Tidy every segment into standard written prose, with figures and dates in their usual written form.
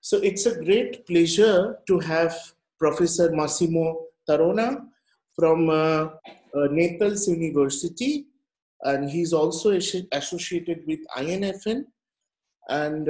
So it's a great pleasure to have Professor Massimo Tarona from Naples University, and he's also associated with INFN. And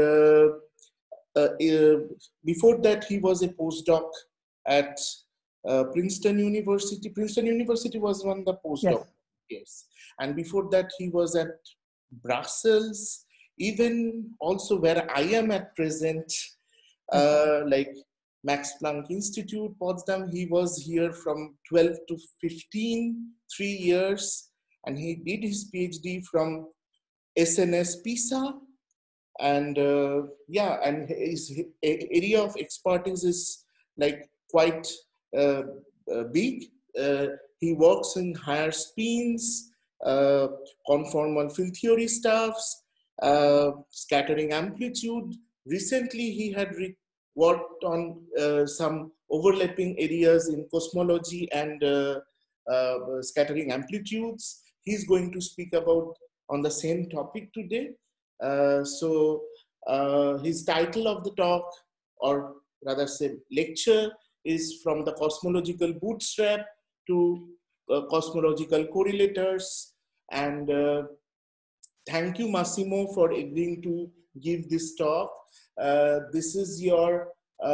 before that, he was a postdoc at Princeton University. Princeton University was one of the postdocs. Yes. And before that, he was at Brussels, even also where I am at present, like Max Planck Institute, Potsdam. He was here from 12 to 15, 3 years, and he did his PhD from SNS Pisa. And yeah, and his area of expertise is like quite big. He works in higher spins, conformal field theory stuffs, scattering amplitude. Recently, he had worked on some overlapping areas in cosmology and scattering amplitudes. He's going to speak about on the same topic today. So his title of the talk, or rather say lecture, is From the Cosmological Bootstrap to Cosmological Correlators. And thank you, Massimo, for agreeing to give this talk. This is your,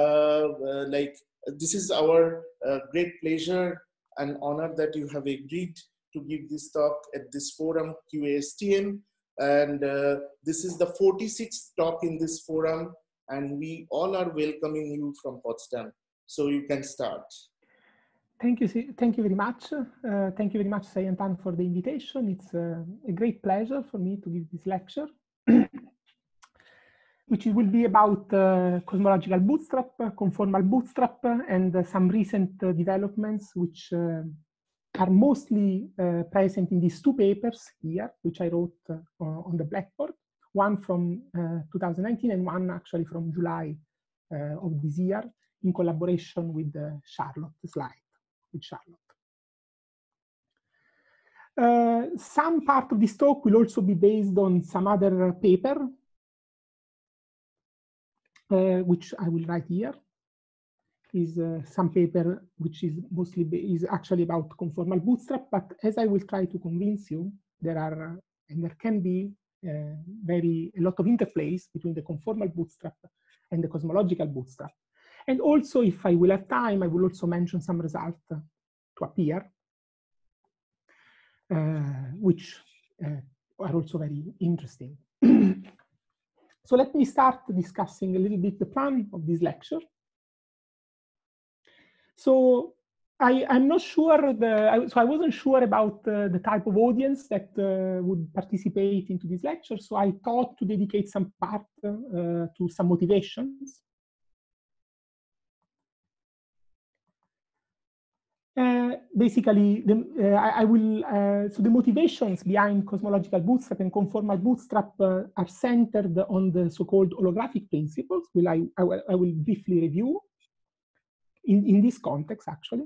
this is our great pleasure and honor that you have agreed to give this talk at this forum, QASTM. And this is the 46th talk in this forum, and we all are welcoming you from Potsdam. So you can start. Thank you very much. Thank you very much, Sayantan, for the invitation. It's a great pleasure for me to give this lecture, which will be about cosmological bootstrap, conformal bootstrap, and some recent developments which are mostly present in these two papers here, which I wrote on the blackboard, one from 2019 and one actually from July of this year, in collaboration with Charlotte Slide, with Charlotte. Some part of this talk will also be based on some other paper, which I will write here. Is some paper which is mostly is actually about conformal bootstrap, but as I will try to convince you, there are and there can be a lot of interplays between the conformal bootstrap and the cosmological bootstrap. And also, if I will have time, I will also mention some results to appear, which are also very interesting. So let me start discussing a little bit the plan of this lecture. So I'm not sure, so I wasn't sure about the type of audience that would participate into this lecture. So I thought to dedicate some part to some motivations. Basically, so the motivations behind cosmological bootstrap and conformal bootstrap are centered on the so-called holographic principles, I will briefly review in this context, actually.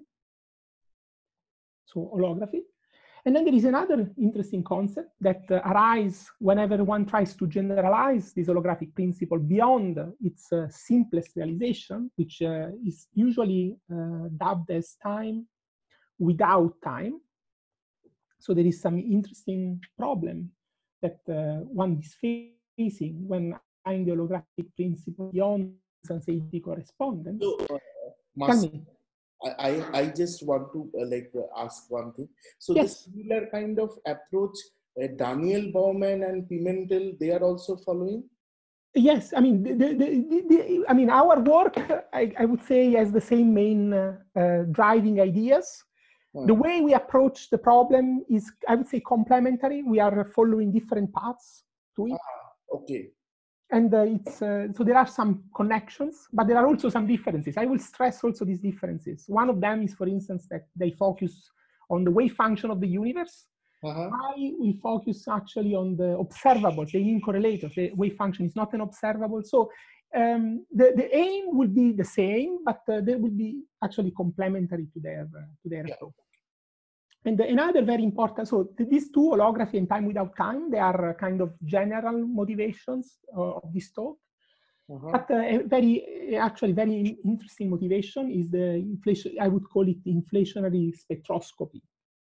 So holography. And then there is another interesting concept that arises whenever one tries to generalize this holographic principle beyond its simplest realization, which is usually dubbed as time without time. So there is some interesting problem that one is facing when applying the holographic principle beyond sensitivity correspondence. So, I just want to ask one thing. So yes. This similar kind of approach, Daniel Baumann and Pimentel, they are also following? Yes, I mean, I mean, our work, I would say, has the same main driving ideas. The way we approach the problem is, I would say, complementary. We are following different paths to it. Okay. And so there are some connections, but there are also some differences. I will stress also these differences. One of them is, for instance, that they focus on the wave function of the universe. I will focus actually on the observables, the incorrelator. The wave function is not an observable. So the aim will be the same, but they will be actually complementary to their approach. And another very important, so these two, holography and time without time, they are kind of general motivations of this talk. But actually very interesting motivation is the inflation. I would call it inflationary spectroscopy.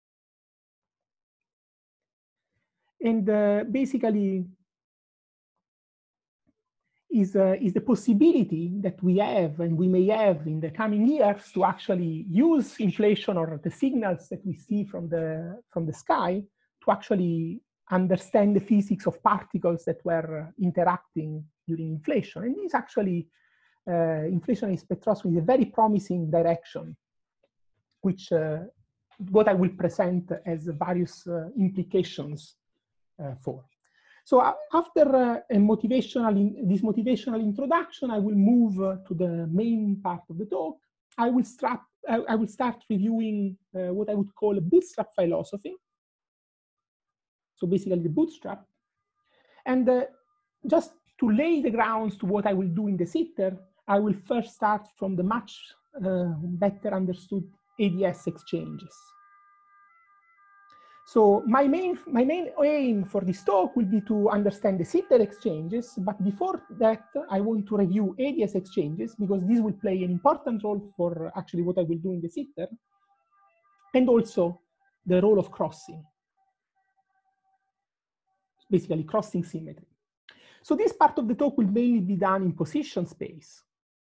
And basically is the possibility that we have and we may have in the coming years to actually use inflation or the signals that we see from the sky to actually understand the physics of particles that were interacting during inflation. And this actually, inflationary spectroscopy is a very promising direction, which what I will present as various implications for. So after this motivational introduction, I will move to the main part of the talk. I will start reviewing what I would call a bootstrap philosophy. So basically the bootstrap. And just to lay the grounds to what I will do in the sitter, I will first start from the much better understood ADS exchanges. So my main aim for this talk will be to understand the sitter exchanges, but before that, I want to review ADS exchanges because this will play an important role for actually what I will do in the sitter, and also the role of crossing, basically crossing symmetry. So this part of the talk will mainly be done in position space.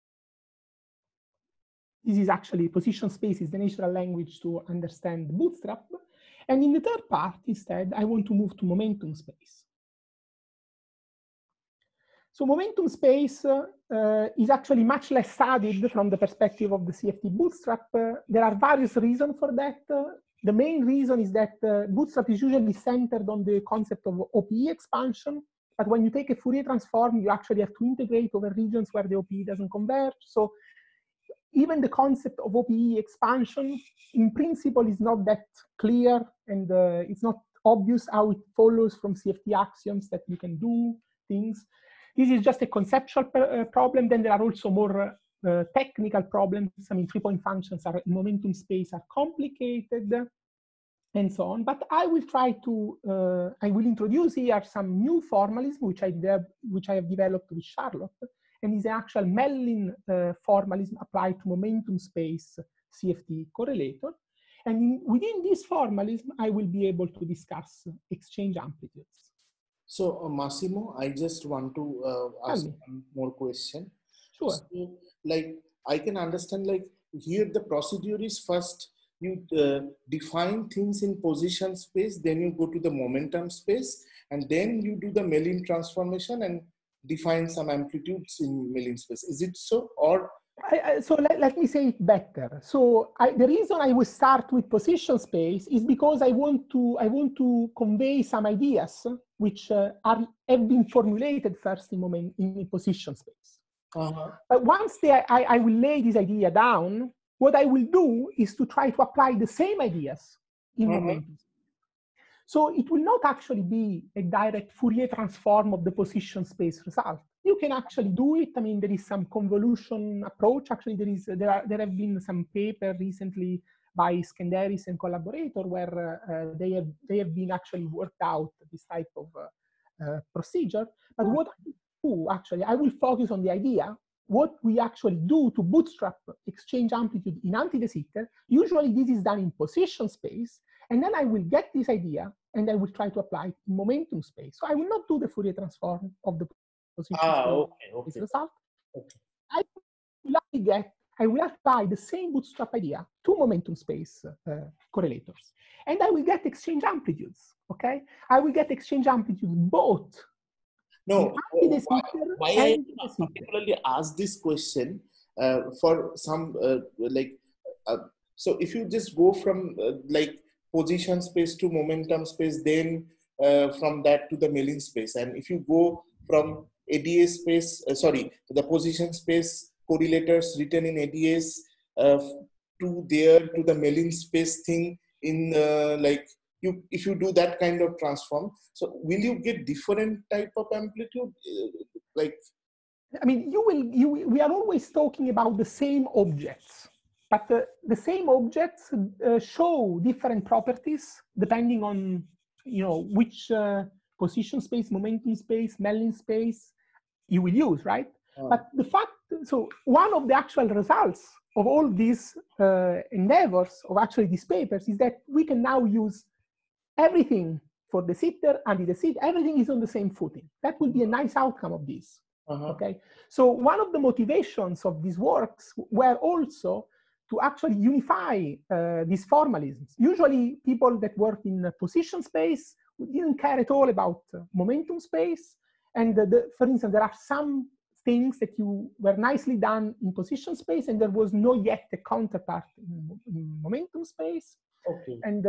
This is actually, position space is the natural language to understand bootstrap. And in the third part, instead, I want to move to momentum space. So momentum space is actually much less studied from the perspective of the CFT bootstrap. There are various reasons for that. The main reason is that bootstrap is usually centered on the concept of OPE expansion. But when you take a Fourier transform, you actually have to integrate over regions where the OPE doesn't converge. So even the concept of OPE expansion, in principle, is not that clear, and it's not obvious how it follows from CFT axioms that you can do things. This is just a conceptual problem. Then there are also more technical problems. I mean, 3-point functions are in momentum space are complicated, and so on. But I will try to, I will introduce here some new formalism, which I have developed with Charlotte, and is an actual Mellin formalism applied to momentum space CFT correlator. And within this formalism, I will be able to discuss exchange amplitudes. So Massimo, I just want to ask one more question. Sure. So, like, I can understand, like, here the procedure is first you define things in position space, then you go to the momentum space, and then you do the Mellin transformation and define some amplitudes in Mellin space. Is it so? Or so let me say it better. So the reason I will start with position space is because I want to convey some ideas which have been formulated first in position space. But once I will lay this idea down, what I will do is to try to apply the same ideas in momentum. So it will not actually be a direct Fourier transform of the position space result. You can actually do it. I mean, there is some convolution approach. Actually, there have been some paper recently by Skenderis and collaborator where they have been actually worked out this type of procedure. But what I do actually, I will focus on the idea. What we actually do to bootstrap exchange amplitude in anti-de Sitter. Usually, this is done in position space. And then I will get this idea and I will try to apply it in momentum space. So I will not do the Fourier transform of the position space result. I will apply the same bootstrap idea to momentum space correlators. And I will get exchange amplitudes, okay? I will get exchange amplitudes both. No, why I particularly ask this question for some, so if you just go from like position space to momentum space, then from that to the Mellin space. And if you go from ADS space, the position space correlators written in ADS to the Mellin space thing in if you do that kind of transform, so will you get different type of amplitude? I mean, we are always talking about the same objects. But the same objects show different properties depending on, which position space, momentum space, Mellin space you will use, right? But the fact, so one of the actual results of all these endeavors of actually these papers is that we can now use everything for de Sitter and de Sitter, everything is on the same footing. That will be a nice outcome of this. Okay, so one of the motivations of these works were also to actually unify these formalisms. Usually people that work in position space didn't care at all about momentum space. And for instance, there are some things that were nicely done in position space and there was not yet a counterpart in momentum space. Okay. And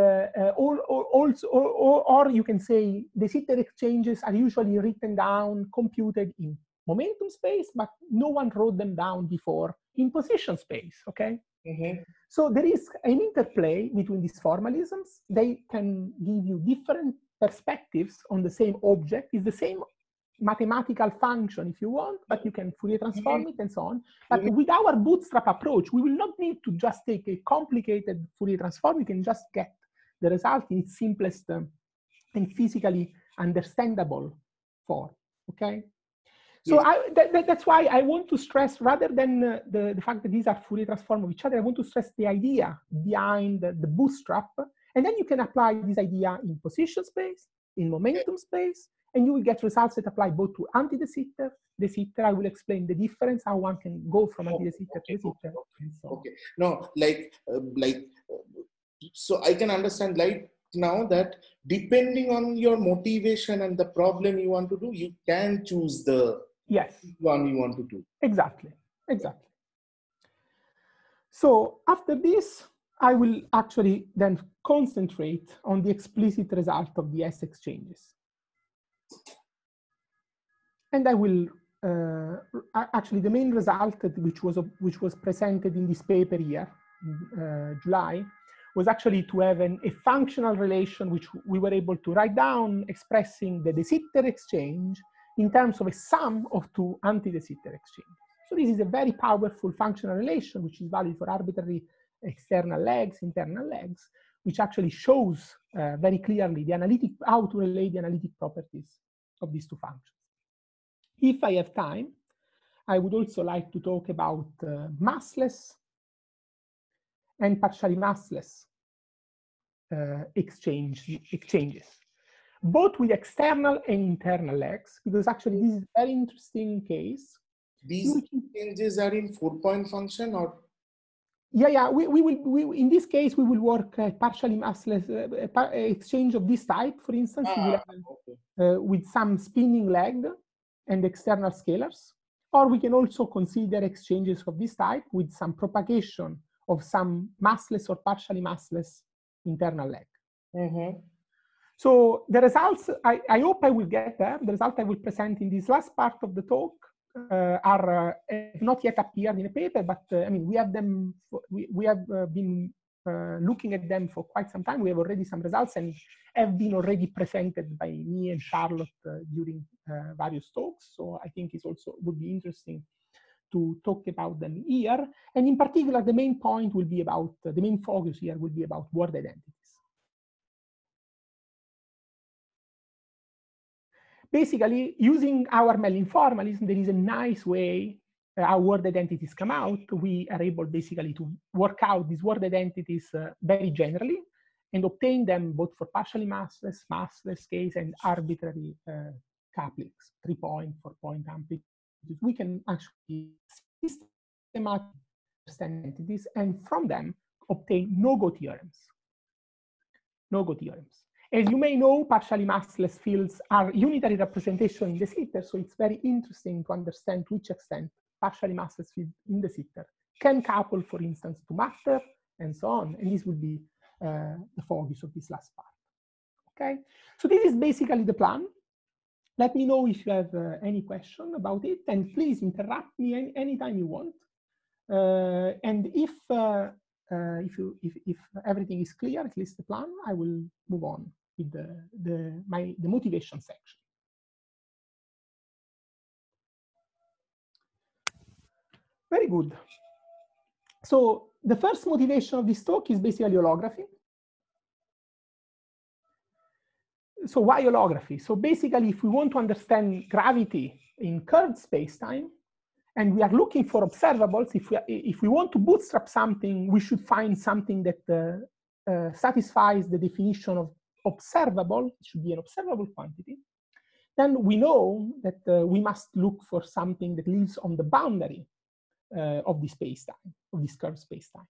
or you can say the Sitter exchanges are usually written down, computed in momentum space, but no one wrote them down before in position space, okay? So there is an interplay between these formalisms. They can give you different perspectives on the same object. It's the same mathematical function if you want, but you can Fourier transform it and so on. But with our bootstrap approach, we will not need to just take a complicated Fourier transform. We can just get the result in its simplest and physically understandable form, okay? So that's why I want to stress, rather than the fact that these are Fourier transforms of each other, I want to stress the idea behind the bootstrap. And then you can apply this idea in position space, in momentum space, and you will get results that apply both to anti-de Sitter, de Sitter. I will explain the difference, how one can go from anti-de Sitter to de Sitter. Okay. No, so I can understand now that depending on your motivation and the problem you want to do, you can choose the one you want to do. Exactly. So after this, I will actually then concentrate on the explicit result of the S exchanges. And I will actually the main result which was presented in this paper here in July was actually to have a functional relation which we were able to write down expressing the de Sitter exchange in terms of a sum of two anti-de Sitter exchanges. So this is a very powerful functional relation which is valid for arbitrary external legs, internal legs, which actually shows very clearly how to relate the analytic properties of these two functions. If I have time, I would also like to talk about massless and partially massless exchanges, both with external and internal legs, because actually this is a very interesting case. These exchanges are in 4-point function or? Yeah. We in this case, we will work partially massless exchange of this type, for instance, with some spinning leg and external scalars, or we can also consider exchanges of this type with some propagation of some massless or partially massless internal leg. So the results, I hope I will get there. The result I will present in this last part of the talk are not yet appeared in a paper, but I mean, we have them. We have been looking at them for quite some time. We have already some results and have been already presented by me and Charlotte during various talks. So I think it also would be interesting to talk about them here. And in particular, the main point will be about, the main focus here will be about word identities. Basically, using our Mellin formalism, there is a nice way how word identities come out. We are able basically to work out these word identities very generally and obtain them both for partially massless case, and arbitrary couplings, 3-point, 4-point amplitudes. We can actually systematically understand entities and from them obtain no-go theorems. As you may know, partially massless fields are unitary representation in de Sitter, so it's very interesting to understand to which extent partially massless fields in de Sitter can couple, for instance, to matter and so on. And this will be the focus of this last part. Okay, so this is basically the plan. Let me know if you have any question about it, and please interrupt me anytime you want. And if everything is clear, at least the plan, I will move on with the motivation section. Very good. So the first motivation of this talk is basically holography. So why holography? So basically, if we want to understand gravity in curved spacetime, and we are looking for observables. If we want to bootstrap something, we should find something that satisfies the definition of observable. It should be an observable quantity. Then we know that we must look for something that lives on the boundary of the space-time, of this curved space-time.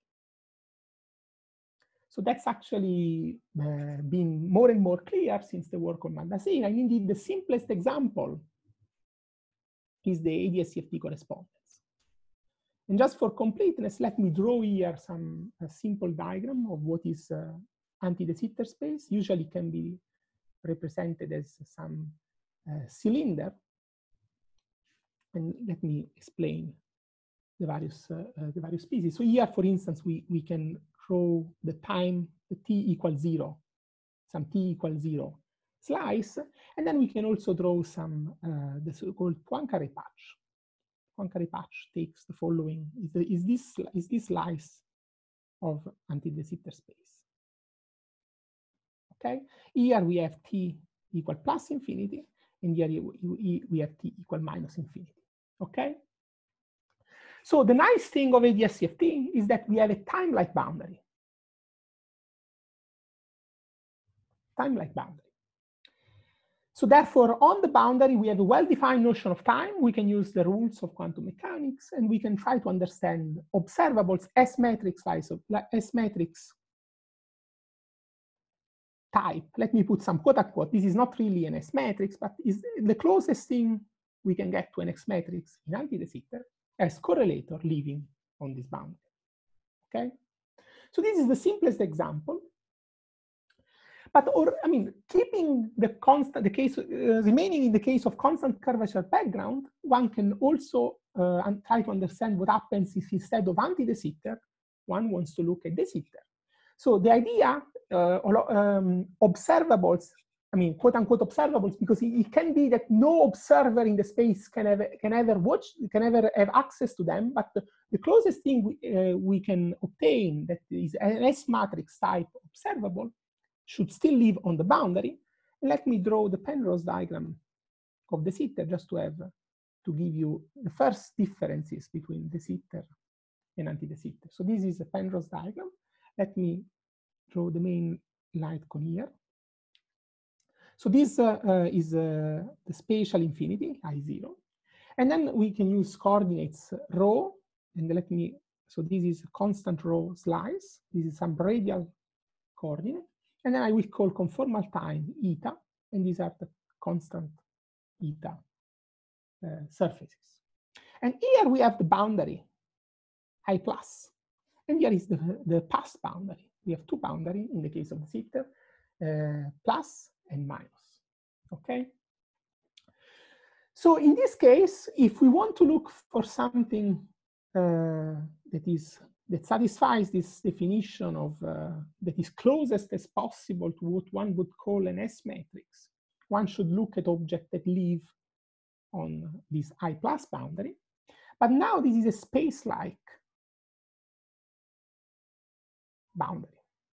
So that's actually been more and more clear since the work on Magdassin. And indeed, the simplest example is the ADS-CFT correspondence. And just for completeness, let me draw here a simple diagram of what is anti-de Sitter space. Usually can be represented as some cylinder. And let me explain the various species. So here, for instance, we can draw the time, the t equals 0, some t equals 0 slice, and then we can also draw some the so-called Poincaré patch. Poincaré patch takes the following: is this slice of anti-de Sitter space. Okay, here we have t equal plus infinity, and here we have t equal minus infinity. Okay. So the nice thing of ADS-CFT is that we have a time-like boundary. Time-like boundary. So therefore, on the boundary, we have a well-defined notion of time. We can use the rules of quantum mechanics, and we can try to understand observables S-matrix S-matrix type. Let me put some quote-unquote. This is not really an S-matrix, but is the closest thing we can get to an S-matrix in anti-de Sitter as correlator living on this boundary. Okay, so this is the simplest example. But keeping the constant, remaining in the case of constant curvature background, one can also try to understand what happens if instead of anti-de Sitter, one wants to look at de Sitter. So the idea, observables, quote unquote observables, because it can be that no observer in the space can ever have access to them. But the closest thing we can obtain that is an S-matrix type observable should still live on the boundary. And let me draw the Penrose diagram of de Sitter just to give you the first differences between de Sitter and anti-de Sitter. So this is a Penrose diagram. Let me draw the main light cone here. So this is the spatial infinity, I0. And then we can use coordinates rho, and so this is a constant rho slice. This is some radial coordinate. And then I will call conformal time eta, and these are the constant eta surfaces. And here we have the boundary, I plus. And here is the past boundary. We have two boundaries in the case of de Sitter, plus and minus. Okay. So in this case, if we want to look for something that satisfies this definition of that is closest as possible to what one would call an S-matrix, one should look at objects that live on this I plus boundary. But now this is a space-like boundary.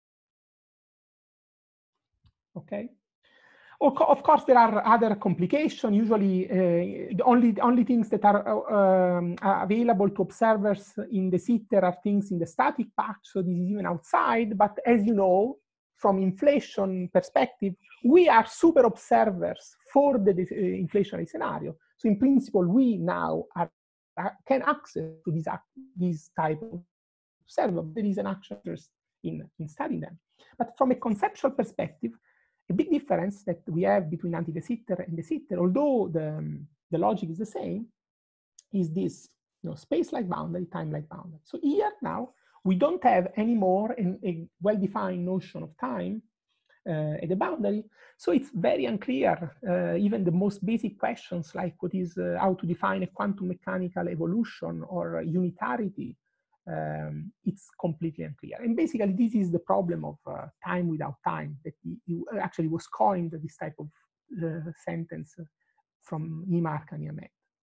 Okay. Of course, there are other complications. Usually, the only things that are available to observers in de Sitter are things in the static patch. So this is even outside. But as you know, from inflation perspective, we are super observers for the inflationary scenario. So in principle, we now can access to this type of observable. There is an actual interest in studying them. But from a conceptual perspective, a big difference that we have between anti-de Sitter and de Sitter, although the logic is the same, is this space-like boundary, time-like boundary. So here now, we don't have anymore a well-defined notion of time at the boundary. So it's very unclear, even the most basic questions like what is how to define a quantum mechanical evolution or unitarity, it's completely unclear. And basically, this is the problem of time without time that actually was coined, this type of sentence from Nima Arkani-Hamed.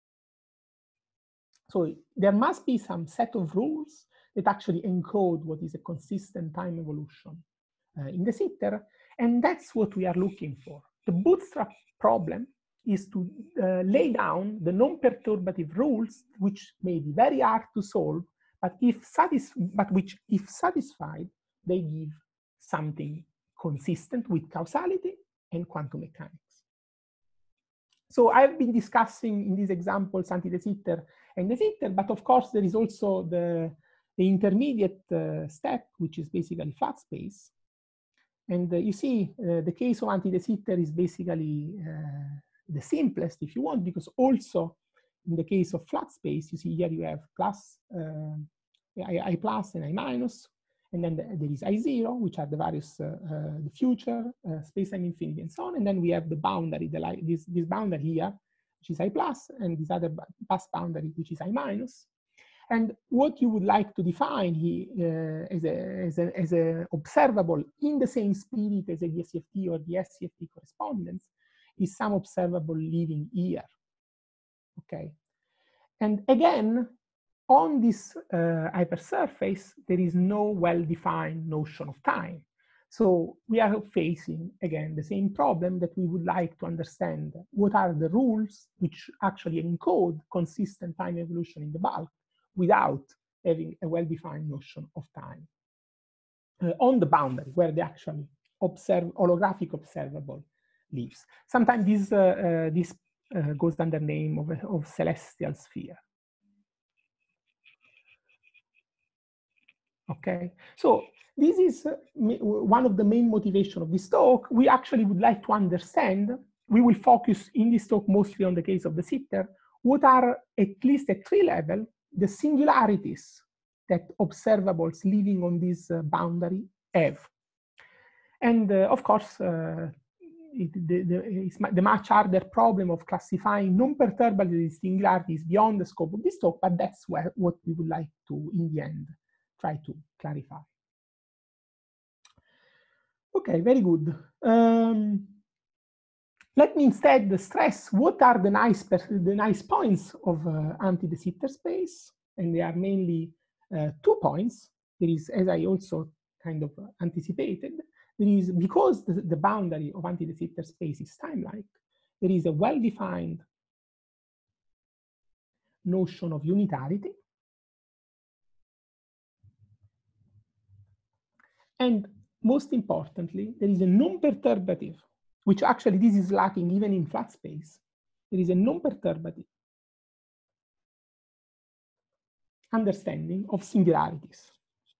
So there must be some set of rules that actually encode what is a consistent time evolution in de Sitter, and that's what we are looking for. The bootstrap problem is to lay down the non-perturbative rules, which may be very hard to solve, but which, if satisfied, they give something consistent with causality and quantum mechanics. So I've been discussing in these examples anti-de Sitter and de Sitter, but of course there is also the intermediate step, which is basically flat space. And you see, the case of anti-de Sitter is basically the simplest, if you want, because also in the case of flat space, you see here you have plus, I plus and I minus, and then there is I0, which are the various, the future, space-time infinity, and so on. And then we have the boundary, this boundary here, which is I plus, and this other pass boundary, which is I minus. And what you would like to define here as a observable in the same spirit as a DSCFT or the SCFT correspondence is some observable living here. Okay. And again, on this hypersurface, there is no well-defined notion of time. So we are facing, again, the same problem that we would like to understand. What are the rules which actually encode consistent time evolution in the bulk without having a well-defined notion of time on the boundary where the actually holographic observable lives. Sometimes this goes under the name of celestial sphere. Okay, so this is one of the main motivations of this talk. We actually would like to understand, we will focus in this talk mostly on the case of de Sitter, what are, at least at 3 level, the singularities that observables living on this boundary have. And of course, the much harder problem of classifying non-perturbable singularities beyond the scope of this talk, but that's what we would like to, in the end, try to clarify. Okay, very good. Let me instead stress what are the nice points of anti-de Sitter space, and they are mainly 2 points. There is, as I also kind of anticipated, there is, because the boundary of anti-de Sitter space is time-like, there is a well-defined notion of unitarity. And most importantly, there is a non-perturbative, which actually this is lacking even in flat space. There is a non-perturbative understanding of singularities.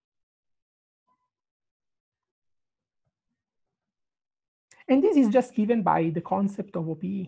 And this is just given by the concept of OPE.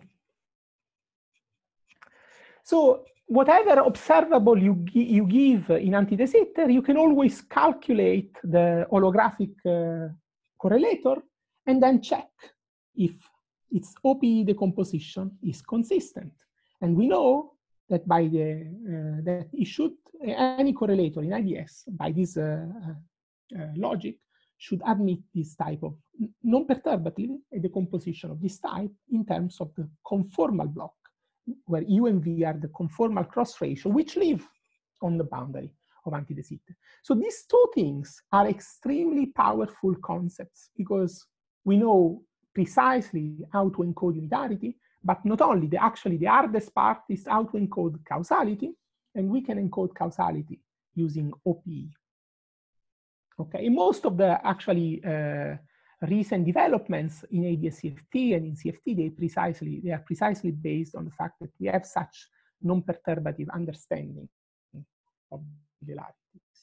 So whatever observable you give in anti-de Sitter, you can always calculate the holographic correlator and then check if its OPE decomposition is consistent. And we know that by that it should, any correlator in IDS by this logic should admit this type of non-perturbative decomposition of this type in terms of the conformal block, where U and V are the conformal cross ratio, which live on the boundary of anti-de Sitter. So these 2 things are extremely powerful concepts because we know precisely how to encode unitarity, but not only, actually the hardest part is how to encode causality, and we can encode causality using OPE. Okay, and most of the actually recent developments in ADS-CFT and in CFT, they are precisely based on the fact that we have such non-perturbative understanding of singularities.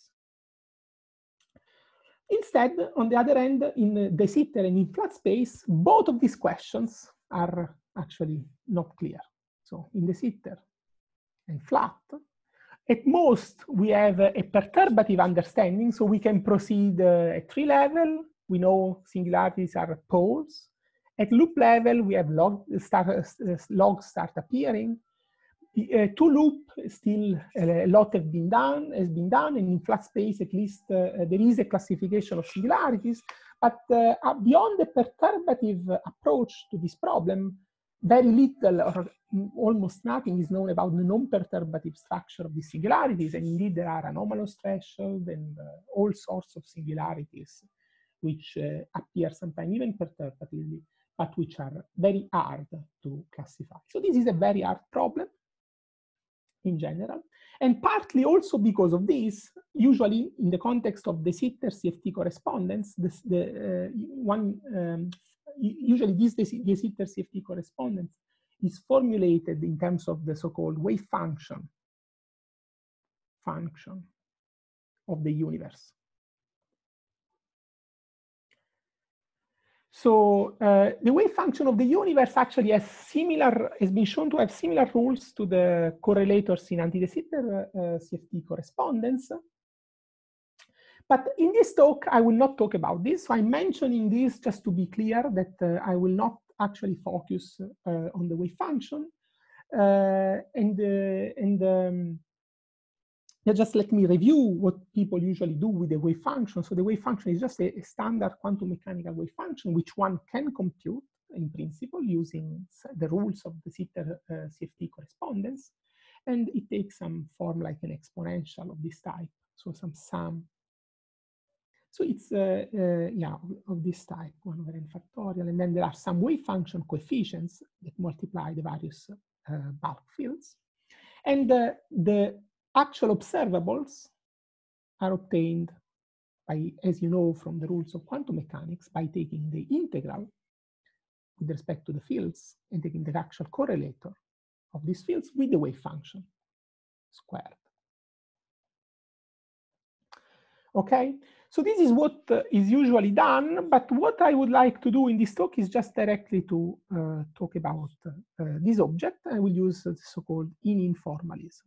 Instead, on the other end, in de Sitter and in flat space, both of these questions are actually not clear. So in de Sitter and flat, at most, we have a perturbative understanding, so we can proceed at 3 level. We know singularities are poles. At loop level, we have logs start appearing. 2 loop, still a lot has been done, and in flat space, at least, there is a classification of singularities. But beyond the perturbative approach to this problem, very little or almost nothing is known about the non-perturbative structure of the singularities, and indeed there are anomalous thresholds and all sorts of singularities which appear sometimes even perturbatively but which are very hard to classify. So this is a very hard problem in general. And partly also because of this, usually in the context of de Sitter CFT correspondence, usually this de Sitter CFT correspondence is formulated in terms of the so-called wave function of the universe. So the wave function of the universe actually has been shown to have similar rules to the correlators in anti-de Sitter CFT correspondence. But in this talk, I will not talk about this. So I'm mentioning this just to be clear that I will not actually focus on the wave function. Just let me review what people usually do with the wave function. So the wave function is just a standard quantum mechanical wave function, which one can compute in principle using the rules of the Sitter CFT correspondence. And it takes some form like an exponential of this type. So some sum. So it's, yeah, of this type, 1 over n factorial. And then there are some wave function coefficients that multiply the various bulk fields. And the actual observables are obtained by, as you know, from the rules of quantum mechanics, by taking the integral with respect to the fields and taking the actual correlator of these fields with the wave function squared. Okay, so this is what is usually done, but what I would like to do in this talk is just directly to talk about this object. I will use the so-called in-informalism.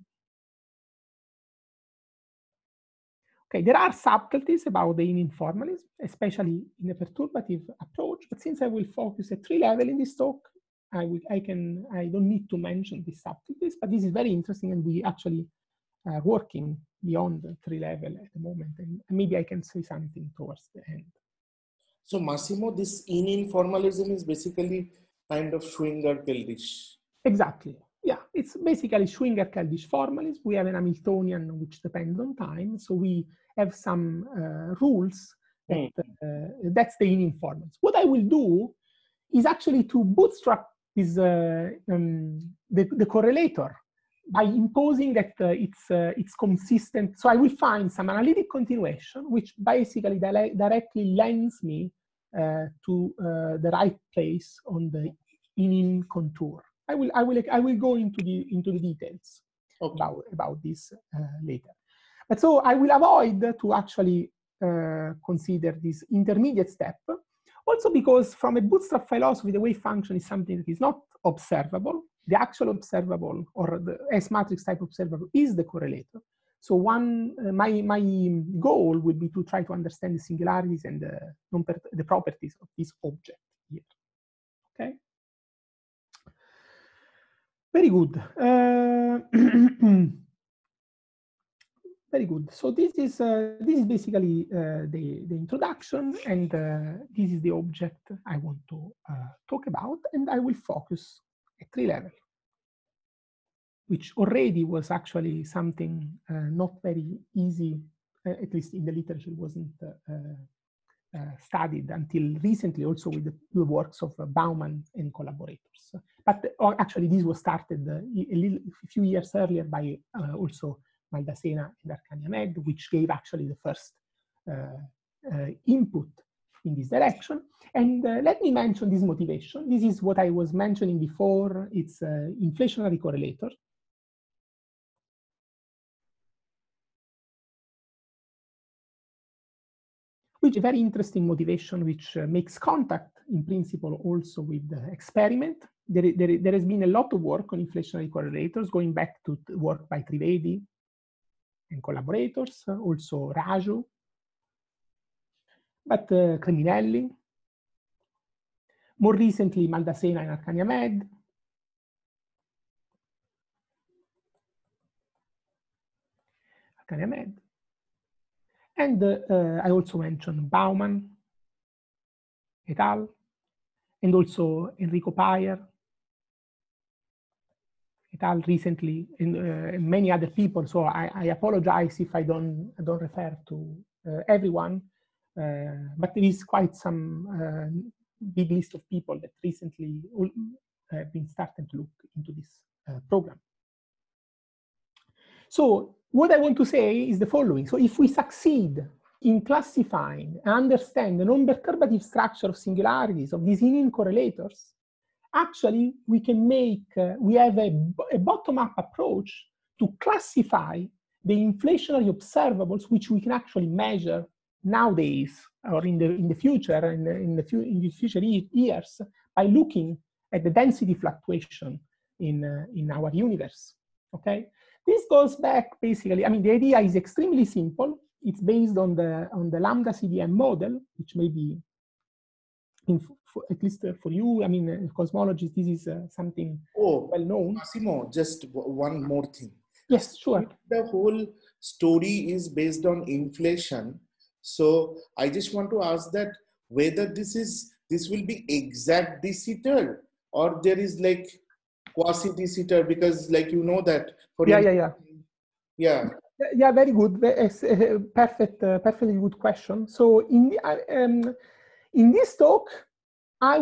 Okay, there are subtleties about the in-informalism, especially in the perturbative approach, but since I will focus at 3 level in this talk, I don't need to mention these subtleties, but this is very interesting, and we actually are working beyond the 3 level at the moment, and maybe I can say something towards the end. So Massimo, this in-informalism is basically kind of Schwinger-Keldysh. Exactly. Yeah, it's basically Schwinger-Keldysh formalism. We have an Hamiltonian which depends on time, so we have some rules that that's the in-informalism. What I will do is actually to bootstrap this the correlator by imposing that it's consistent. So I will find some analytic continuation which basically directly lends me to the right place on the in contour. I will go into the details about this later. But so I will avoid to actually consider this intermediate step, also because from a bootstrap philosophy, the wave function is something that is not observable. The actual observable, or the S-matrix type observable, is the correlator. So my goal will be to try to understand the singularities and the properties of this object here. Okay. Very good. Very good. So this is basically the introduction, and this is the object I want to talk about, and I will focus at 3 level, which already was actually something not very easy, at least in the literature, wasn't studied until recently, also with the works of Bauman and collaborators. But actually, this was started a few years earlier by also Maldacena and Arcani-Hamed, which gave actually the first input in this direction. And let me mention this motivation. This is what I was mentioning before. It's inflationary correlator. Which is a very interesting motivation, which makes contact in principle also with the experiment. There has been a lot of work on inflationary correlators, going back to work by Trivedi and collaborators, also Raju, but Creminelli, more recently Maldacena and Arcani-Hamed. And I also mentioned Bauman et al., and also Enrico Payer et al. Recently, and many other people. So I apologize if I don't refer to everyone, but there is quite some big list of people that recently have been starting to look into this program. So what I want to say is the following. So if we succeed in classifying and understand the non-perturbative structure of singularities of these in correlators, actually we can make, we have a bottom-up approach to classify the inflationary observables which we can actually measure nowadays or in the future, in the future years, by looking at the density fluctuation in our universe, okay? This goes back basically, I mean, the idea is extremely simple. It's based on the lambda CDM model, which may be, at least for you, I mean, cosmologists, this is something well known. Massimo, just one more thing. Yes, sure. The whole story is based on inflation. So I just want to ask that whether this will be exact de Sitter or there is like quasi de Sitter, because like you know that for yeah, very good, perfectly good question. So in this talk I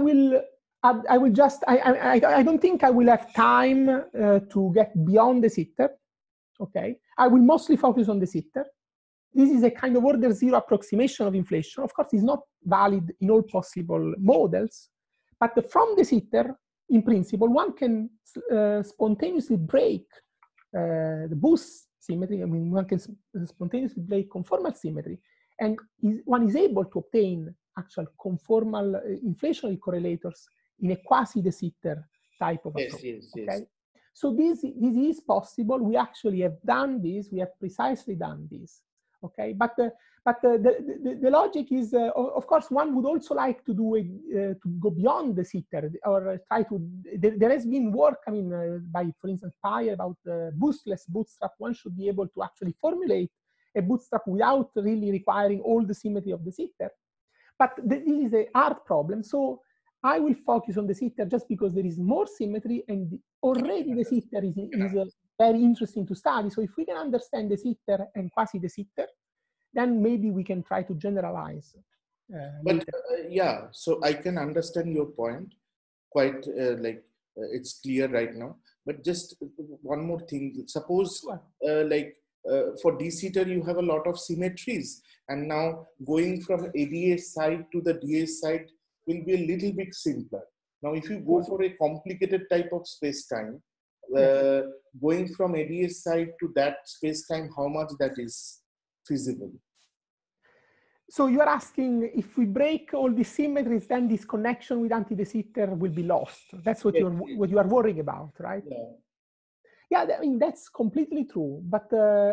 don't think I will have time to get beyond de Sitter. Okay, I will mostly focus on de Sitter. This is a kind of order zero approximation of inflation. Of course, it's not valid in all possible models, but from de Sitter, in principle, one can spontaneously break the Booth symmetry. I mean, one can spontaneously break conformal symmetry, and one is able to obtain actual conformal inflationary correlators in a quasi de Sitter type of approach. Yes. Okay? So this is possible. We actually have done this. We have precisely done this. Okay, but the logic is, of course, one would also like to do to go beyond de Sitter or try to. There has been work, I mean, by, for instance, Payer about boostless bootstrap. One should be able to actually formulate a bootstrap without really requiring all the symmetry of de Sitter. But this is a hard problem. So I will focus on de Sitter just because there is more symmetry, and already de Sitter is very interesting to study. So if we can understand de Sitter and quasi de Sitter, then maybe we can try to generalize. Yeah, so I can understand your point quite it's clear right now. But just one more thing. Suppose for de Sitter you have a lot of symmetries, and now going from ADA side to the DA side will be a little bit simpler. Now, if you go for a complicated type of space-time, going from ADA side to that space-time, how much that is feasible? So you are asking, if we break all the symmetries, then this connection with anti-de Sitter will be lost. That's what you are worrying about, right? Yeah, I mean, that's completely true. But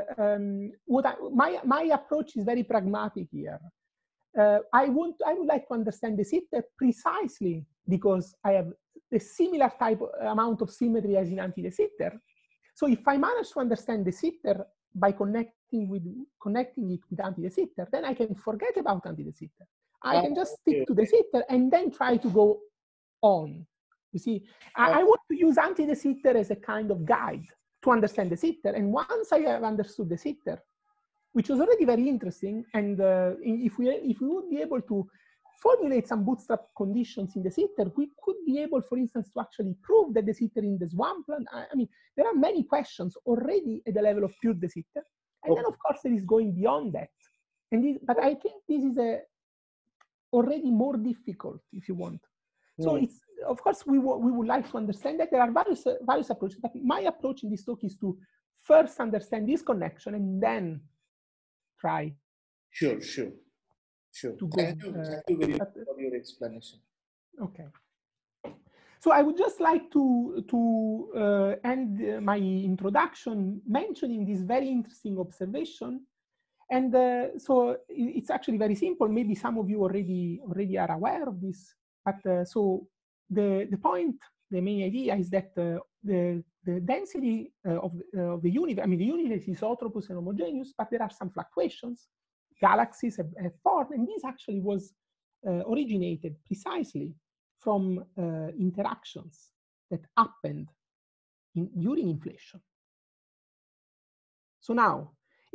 my approach is very pragmatic here. I would like to understand de Sitter precisely because I have a similar amount of symmetry as in anti-de Sitter. So if I manage to understand de Sitter by connecting it with anti-de Sitter, then I can forget about anti-de Sitter. I can just stick to de Sitter and then try to go on. You see, I want to use anti-de Sitter as a kind of guide to understand de Sitter. And once I have understood de Sitter, which was already very interesting, and if we would be able to formulate some bootstrap conditions in de Sitter, we could be able, for instance, to actually prove that de Sitter in the swampland. I mean, there are many questions already at the level of pure de Sitter, and then of course there is going beyond that. But I think this is already more difficult, if you want. So it's, of course, we would like to understand that there are various approaches, but my approach in this talk is to first understand this connection and then try. Sure. Thank you very much for your explanation. Okay. So I would just like to end my introduction mentioning this very interesting observation. And so it's actually very simple. Maybe some of you already are aware of this. But so the point, the main idea is that the density of the universe, I mean, the universe is isotropous and homogeneous, but there are some fluctuations. Galaxies have formed, and this actually was originated precisely from interactions that happened during inflation. So now, if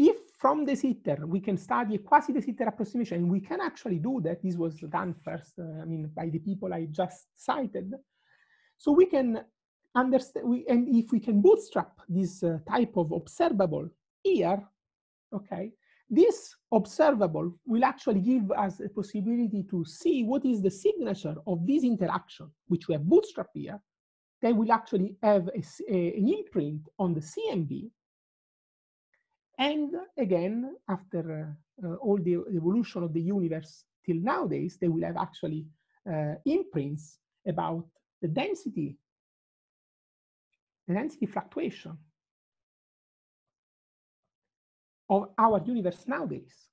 from de Sitter, we can study a quasi-de Sitter approximation, and we can actually do that. This was done first, I mean, by the people I just cited. So we can understand, and if we can bootstrap this type of observable here, okay, this observable will actually give us a possibility to see what is the signature of this interaction, which we have bootstrapped here. They will actually have an imprint on the CMB. And again, after all the evolution of the universe till nowadays, they will have actually imprints about the density fluctuation of our universe nowadays.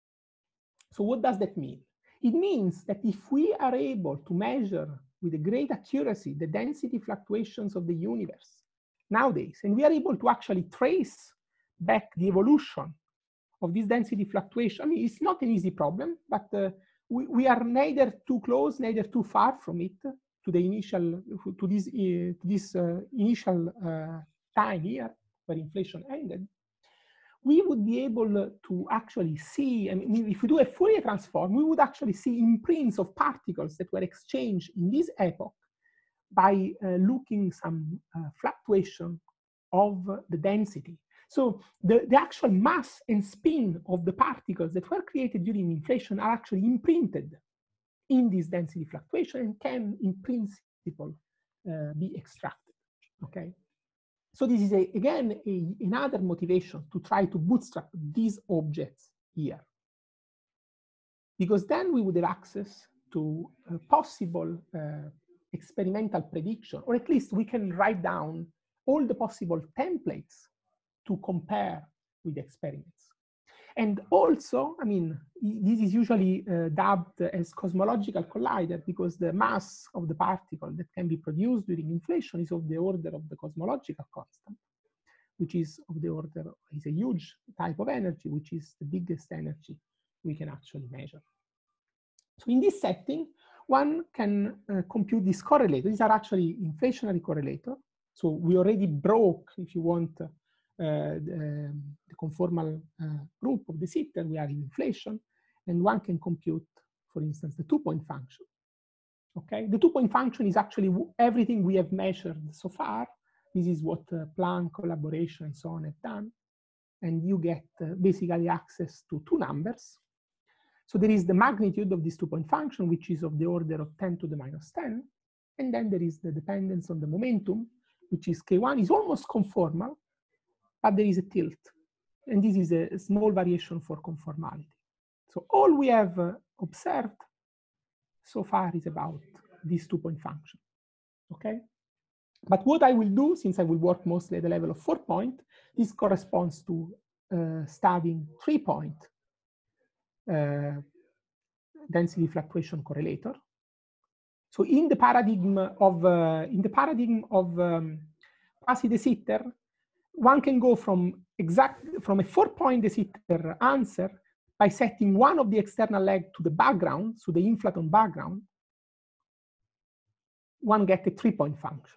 So what does that mean? It means that if we are able to measure with a great accuracy the density fluctuations of the universe nowadays, and we are able to actually trace back the evolution of this density fluctuation, I mean, it's not an easy problem, but we are neither too close, neither too far from it, to the initial, to this initial time here where inflation ended. We would be able to actually see, I mean, if we do a Fourier transform, we would actually see imprints of particles that were exchanged in this epoch by looking some fluctuation of the density. So the actual mass and spin of the particles that were created during inflation are actually imprinted in this density fluctuation and can, in principle, be extracted, okay? So this is, again, another motivation to try to bootstrap these objects here. Because then we would have access to a possible experimental prediction, or at least we can write down all the possible templates to compare with experiments. And also, I mean, this is usually dubbed as cosmological collider because the mass of the particle that can be produced during inflation is of the order of the cosmological constant, which is of the order, is a huge type of energy, which is the biggest energy we can actually measure. So in this setting, one can compute these correlators. These are actually inflationary correlators. So we already broke, if you want, the conformal group of de Sitter. We are in inflation, and one can compute, for instance, the two-point function. Okay, the two-point function is actually everything we have measured so far. This is what Planck collaboration and so on have done, and you get basically access to two numbers. So there is the magnitude of this two-point function, which is of the order of 10 to the minus 10, and then there is the dependence on the momentum, which is K1, is almost conformal, but there is a tilt. And this is a small variation for conformality. So all we have observed so far is about this two-point function, okay? But what I will do, since I will work mostly at the level of 4-point, this corresponds to studying 3-point density fluctuation correlator. So in the paradigm of quasi-de Sitter, one can go from a 4-point de Sitter answer by setting one of the external leg to the background, so the inflaton background. One gets a 3-point function.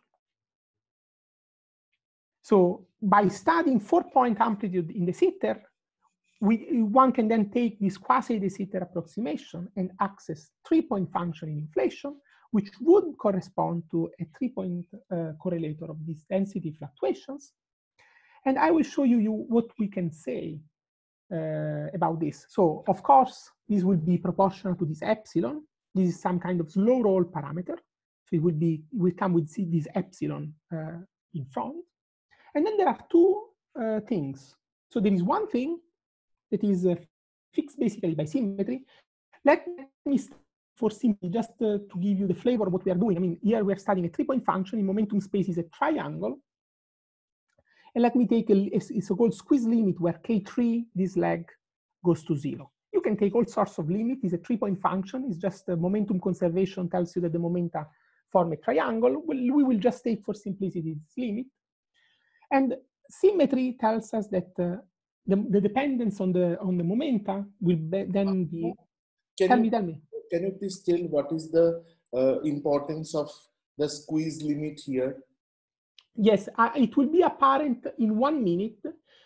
So by studying 4-point amplitude in de Sitter, one can then take this quasi-de Sitter approximation and access 3-point function in inflation, which would correspond to a 3-point correlator of these density fluctuations. And I will show you what we can say about this. So of course, this will be proportional to this epsilon. This is some kind of slow roll parameter. So it will come with this epsilon in front. And then there are two things. So there is one thing that is fixed basically by symmetry. Let me for simply just to give you the flavor of what we are doing. I mean, here we are studying a 3-point function. In momentum space is a triangle. And let me take a so-called squeeze limit where K3, this leg, goes to 0. You can take all sorts of limits. It's a 3-point function. It's just a momentum conservation tells you that the momenta form a triangle. We will just take for simplicity this limit. And symmetry tells us that the dependence on the momenta will then be. Tell me. Can you please tell what is the importance of the squeeze limit here? Yes, it will be apparent in 1 minute,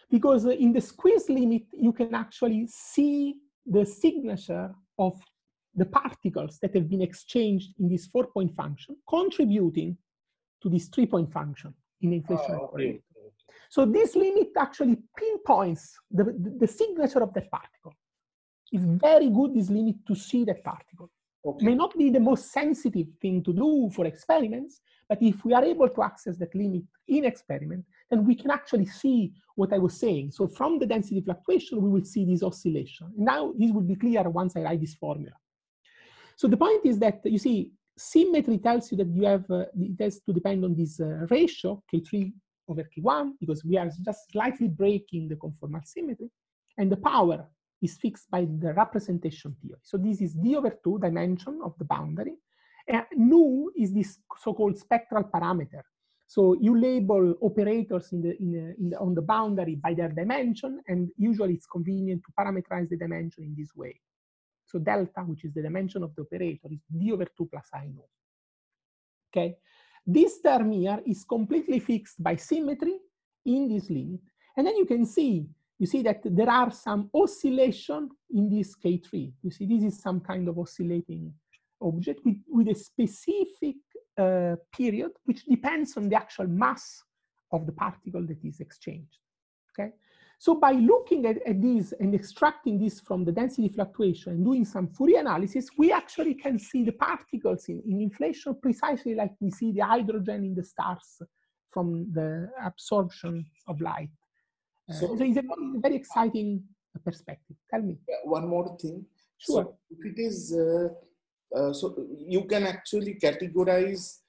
because in the squeeze limit, you can actually see the signature of the particles that have been exchanged in this 4-point function, contributing to this 3-point function in inflation correlator. So this limit actually pinpoints the signature of that particle. It's very good, this limit, to see that particle. May not be the most sensitive thing to do for experiments, but if we are able to access that limit in experiment, then we can actually see what I was saying. So from the density fluctuation, we will see this oscillation. Now this will be clear once I write this formula. So the point is that, you see, symmetry tells you that you have, it has to depend on this ratio, K3 over K1, because we are just slightly breaking the conformal symmetry, and the power is fixed by the representation theory. So this is d over 2 dimension of the boundary, and nu is this so-called spectral parameter. So you label operators on the boundary by their dimension, and usually it's convenient to parameterize the dimension in this way. So delta, which is the dimension of the operator, is d over 2 plus I nu. Okay? This term here is completely fixed by symmetry in this limit. And then you can see, that there are some oscillation in this K3. You see, this is some kind of oscillating object with a specific period, which depends on the actual mass of the particle that is exchanged. Okay? So by looking at this and extracting this from the density fluctuation and doing some Fourier analysis, we actually can see the particles in inflation precisely like we see the hydrogen in the stars from the absorption of light. So it's a very exciting perspective. Tell me. Yeah, one more thing. Sure. So if it is, so you can actually categorize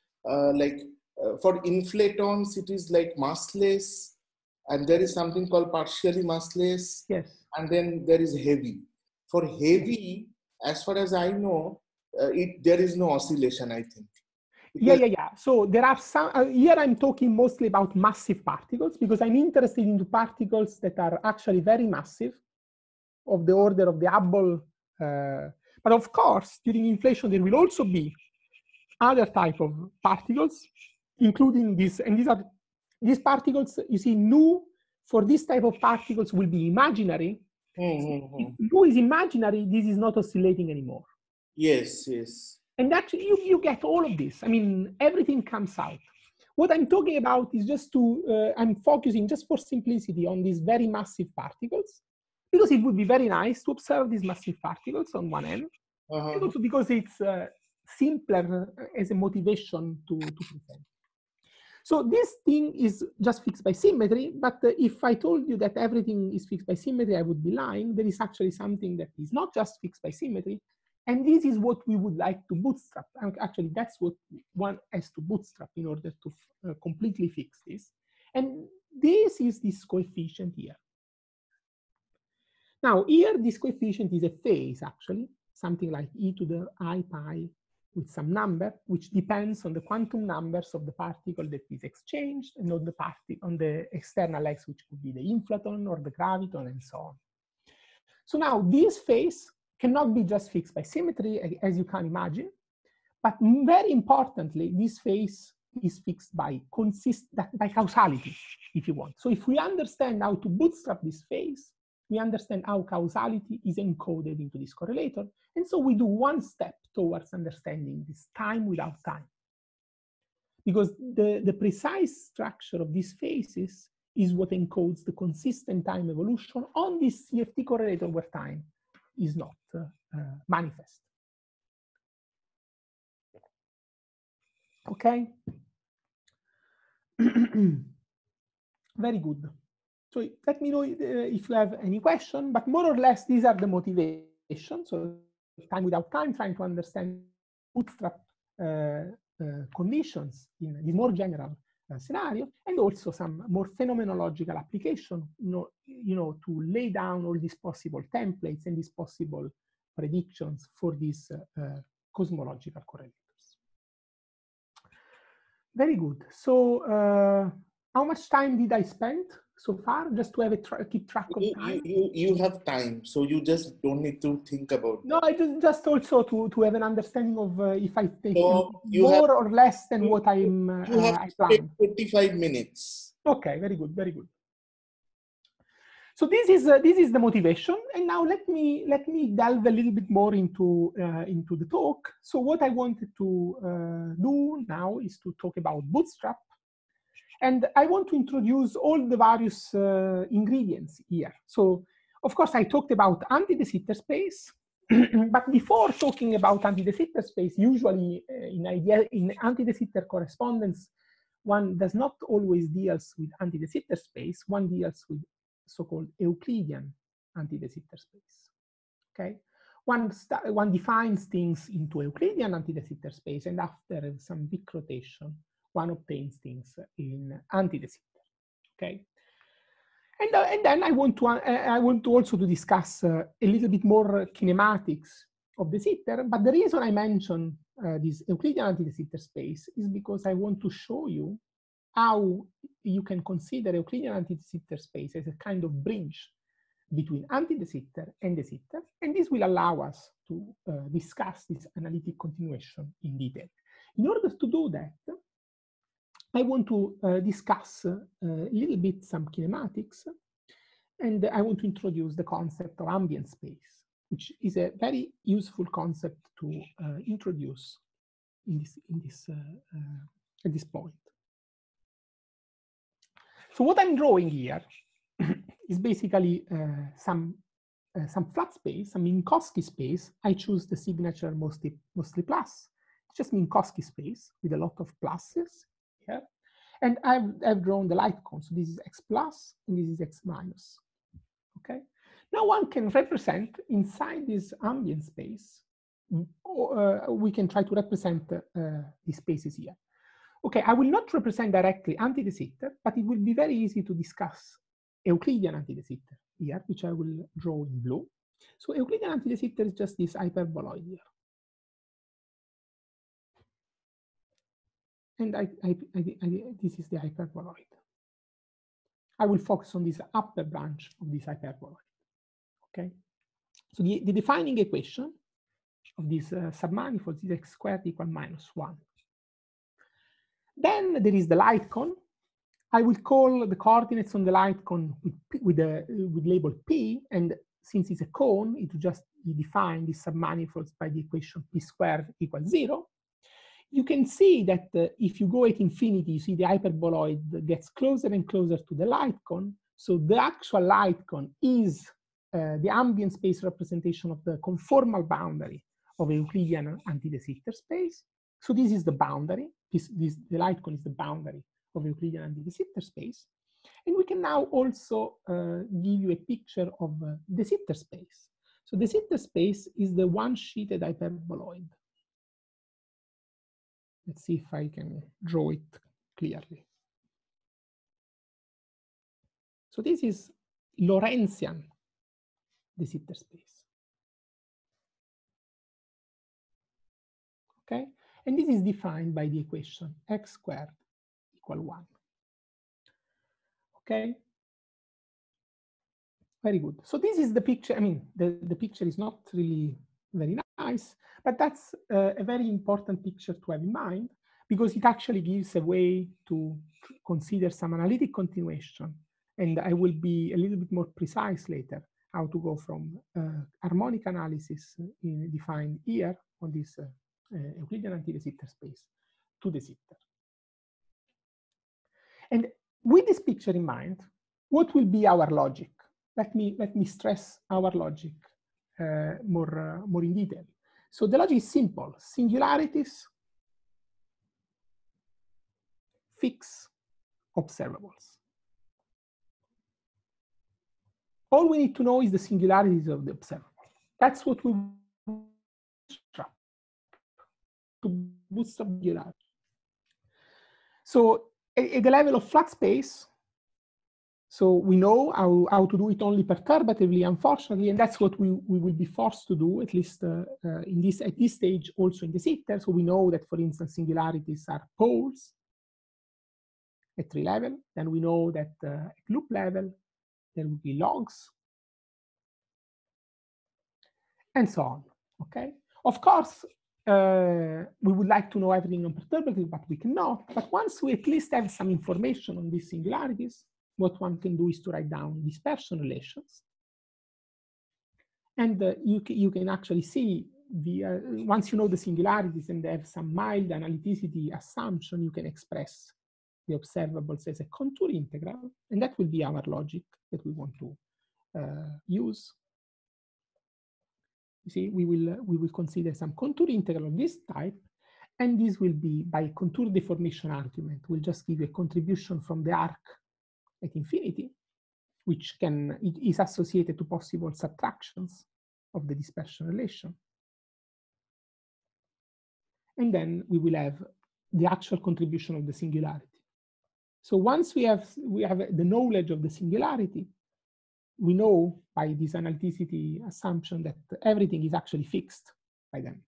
for inflatons, it is like massless. And there is something called partially massless. Yes. And then there is heavy. For heavy, as far as I know, there is no oscillation, I think. Yeah. So there are some, here I'm talking mostly about massive particles, because I'm interested in the particles that are actually very massive, of the order of the Hubble. But of course, during inflation, there will also be other type of particles, including this, and these particles, you see, nu for this type of particles will be imaginary. If nu is imaginary, this is not oscillating anymore. Yes. And that you get all of this. I mean, everything comes out. What I'm talking about is just I'm focusing just for simplicity on these very massive particles, because it would be very nice to observe these massive particles on one end, and also because it's simpler as a motivation to present. So this thing is just fixed by symmetry, but if I told you that everything is fixed by symmetry, I would be lying. There is actually something that is not just fixed by symmetry, and this is what we would like to bootstrap. And actually, that's what one has to bootstrap in order to completely fix this. And this is this coefficient here. Now, here, this coefficient is a phase, actually, something like e to the I pi with some number, which depends on the quantum numbers of the particle that is exchanged, and on the external x, which could be the inflaton or the graviton, and so on. So now this phase cannot be just fixed by symmetry, as you can imagine, but very importantly, this phase is fixed by causality, if you want. So if we understand how to bootstrap this phase, we understand how causality is encoded into this correlator. And so we do one step towards understanding this time without time. Because the precise structure of these phases is what encodes the consistent time evolution on this CFT correlator where time is not manifest. Okay? Very good. So let me know if you have any question, but more or less these are the motivations. So time without time, trying to understand bootstrap conditions in the more general scenario, and also some more phenomenological application, to lay down all these possible templates and these possible predictions for these cosmological correlators. Very good. So how much time did I spend so far, just to have keep track of time? You have time, so you just don't need to think about it. No, I just also to have an understanding of if I take more or less than what I planned. 45 minutes. Okay, very good, very good. So this is the motivation, and now let me delve a little bit more into the talk. So what I wanted to do now is to talk about Bootstrap, and I want to introduce all the various ingredients here. So of course I talked about anti-de-Sitter space, but before talking about anti-de-Sitter space, usually in anti-de-Sitter correspondence, one does not always deals with anti-de-Sitter space. One deals with so-called Euclidean anti-de-Sitter space. Okay, one defines things into Euclidean anti-de-Sitter space, and after some big rotation, one obtains things in anti-de-Sitter. Okay, and then I want to also to discuss a little bit more kinematics of de-Sitter. But the reason I mention this Euclidean anti-de-Sitter space is because I want to show you how you can consider Euclidean anti-de-Sitter space as a kind of bridge between anti-de-Sitter and de-Sitter, and this will allow us to discuss this analytic continuation in detail. In order to do that, I want to discuss a little bit some kinematics, and I want to introduce the concept of ambient space, which is a very useful concept to introduce at this point. So what I'm drawing here is basically some flat space, some Minkowski space. I choose the signature mostly plus. It's just Minkowski space with a lot of pluses here. And I've drawn the light cone. So this is x plus and this is x minus. Okay. Now one can represent inside this ambient space, we can try to represent these spaces here. Okay, I will not represent directly anti-de-Sitter, but it will be very easy to discuss Euclidean anti-de-Sitter here, which I will draw in blue. So Euclidean anti-de-Sitter is just this hyperboloid here. And this is the hyperboloid. I will focus on this upper branch of this hyperboloid. Okay, so the defining equation of this submanifold is x squared equal minus 1. Then there is the light cone. I will call the coordinates on the light cone with label p, and since it's a cone, it will just be defined this submanifolds by the equation p squared equals 0. You can see that if you go at infinity, you see the hyperboloid gets closer and closer to the light cone. So the actual light cone is the ambient space representation of the conformal boundary of Euclidean anti-de-Sitter space. So this is the boundary. The light cone is the boundary of Euclidean anti-de-Sitter space. And we can now also give you a picture of de-Sitter space. So de-Sitter space is the one-sheeted hyperboloid. Let's see if I can draw it clearly. So this is Lorentzian de-Sitter space. Okay, and this is defined by the equation x squared equal 1. Okay, very good. So this is the picture. I mean, the picture is not really very nice, but that's a very important picture to have in mind, because it actually gives a way to consider some analytic continuation. And I will be a little bit more precise later how to go from harmonic analysis defined here on this Euclidean anti-de-Sitter space to de-Sitter. And with this picture in mind, what will be our logic? Let me stress our logic more in detail. So the logic is simple: singularities fix observables. All we need to know is the singularities of the observable. That's what we bootstrap to bootstrap singularity. So at the level of flat space, so we know how to do it only perturbatively, unfortunately, and that's what we will be forced to do, at least at this stage, also in de-Sitter. So we know that, for instance, singularities are poles at tree level. Then we know that at loop level, there will be logs, and so on. Okay. Of course, we would like to know everything on perturbative, but we cannot. But once we at least have some information on these singularities, what one can do is to write down dispersion relations. And you can actually see, once you know the singularities and have some mild analyticity assumption, you can express the observables as a contour integral. And that will be our logic that we want to use. You see, we will consider some contour integral of this type. And this will be by contour deformation argument. We'll just give you a contribution from the arc at infinity, which is associated to possible subtractions of the dispersion relation. And then we will have the actual contribution of the singularity. So once we have the knowledge of the singularity, we know by this analyticity assumption that everything is actually fixed by them.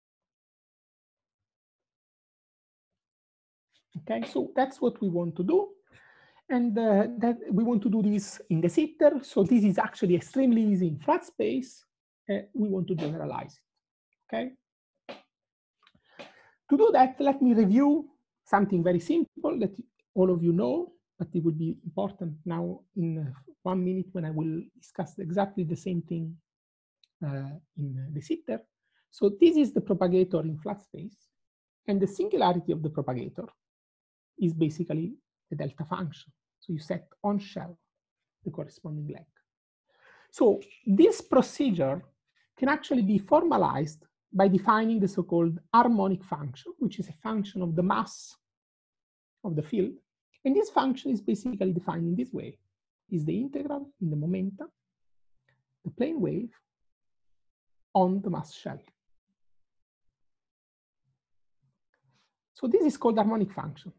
Okay, so that's what we want to do. And that we want to do this in de Sitter. So this is actually extremely easy in flat space. We want to generalize it, okay? To do that, let me review something very simple that all of you know, but it will be important now in 1 minute when I will discuss exactly the same thing in de Sitter. So this is the propagator in flat space, and the singularity of the propagator is basically the delta function. So you set on shell the corresponding leg. So this procedure can actually be formalized by defining the so-called harmonic function, which is a function of the mass of the field. And this function is basically defined in this way. Is the integral in the momenta, the plane wave on the mass shell. So this is called harmonic function.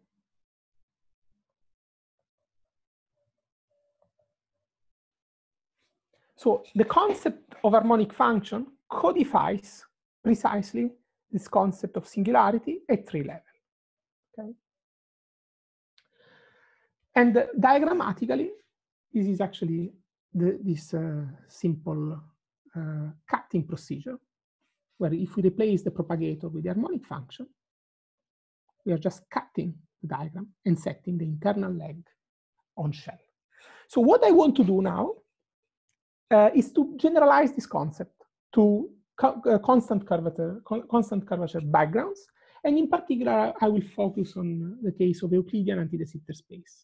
So the concept of harmonic function codifies precisely this concept of singularity at 3 levels. Okay? And diagrammatically, this is actually this simple cutting procedure, where if we replace the propagator with the harmonic function, we are just cutting the diagram and setting the internal leg on shell. So what I want to do now is to generalize this concept to constant curvature backgrounds. And in particular, I will focus on the case of Euclidean anti-de Sitter space.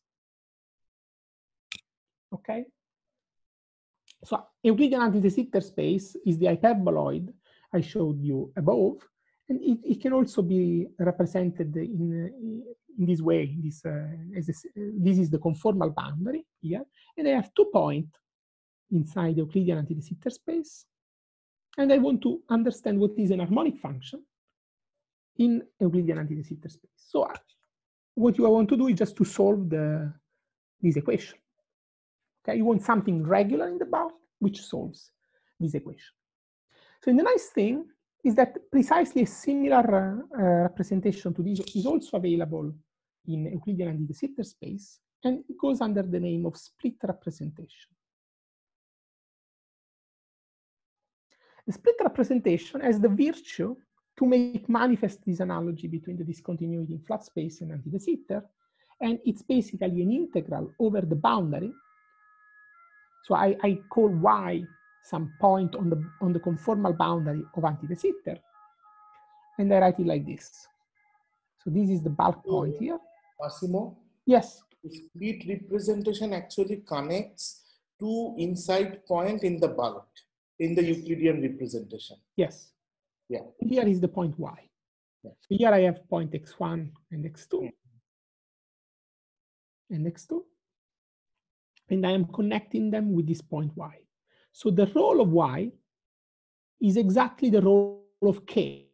Okay? So Euclidean anti-de Sitter space is the hyperboloid I showed you above. And it can also be represented in this way. This is the conformal boundary here. And I have 2 points inside the Euclidean anti-de Sitter space. And I want to understand what is an harmonic function in Euclidean anti-de Sitter space. So what you want to do is just to solve this equation. Okay, you want something regular in the bound which solves this equation. So the nice thing is that precisely a similar representation to this is also available in Euclidean anti-de Sitter space, and it goes under the name of split representation. The split representation has the virtue to make manifest this analogy between the discontinuity in flat space and anti-de Sitter, and it's basically an integral over the boundary. So I call y some point on the conformal boundary of anti-de Sitter, and I write it like this. So this is the bulk point here. Massimo? Yes. The split representation actually connects 2 inside point in the bulk, in the Euclidean representation. Yes. Yeah. Here is the point y. Yeah. So here I have point x1 and x2 and x2. And I am connecting them with this point y. So the role of y is exactly the role of k.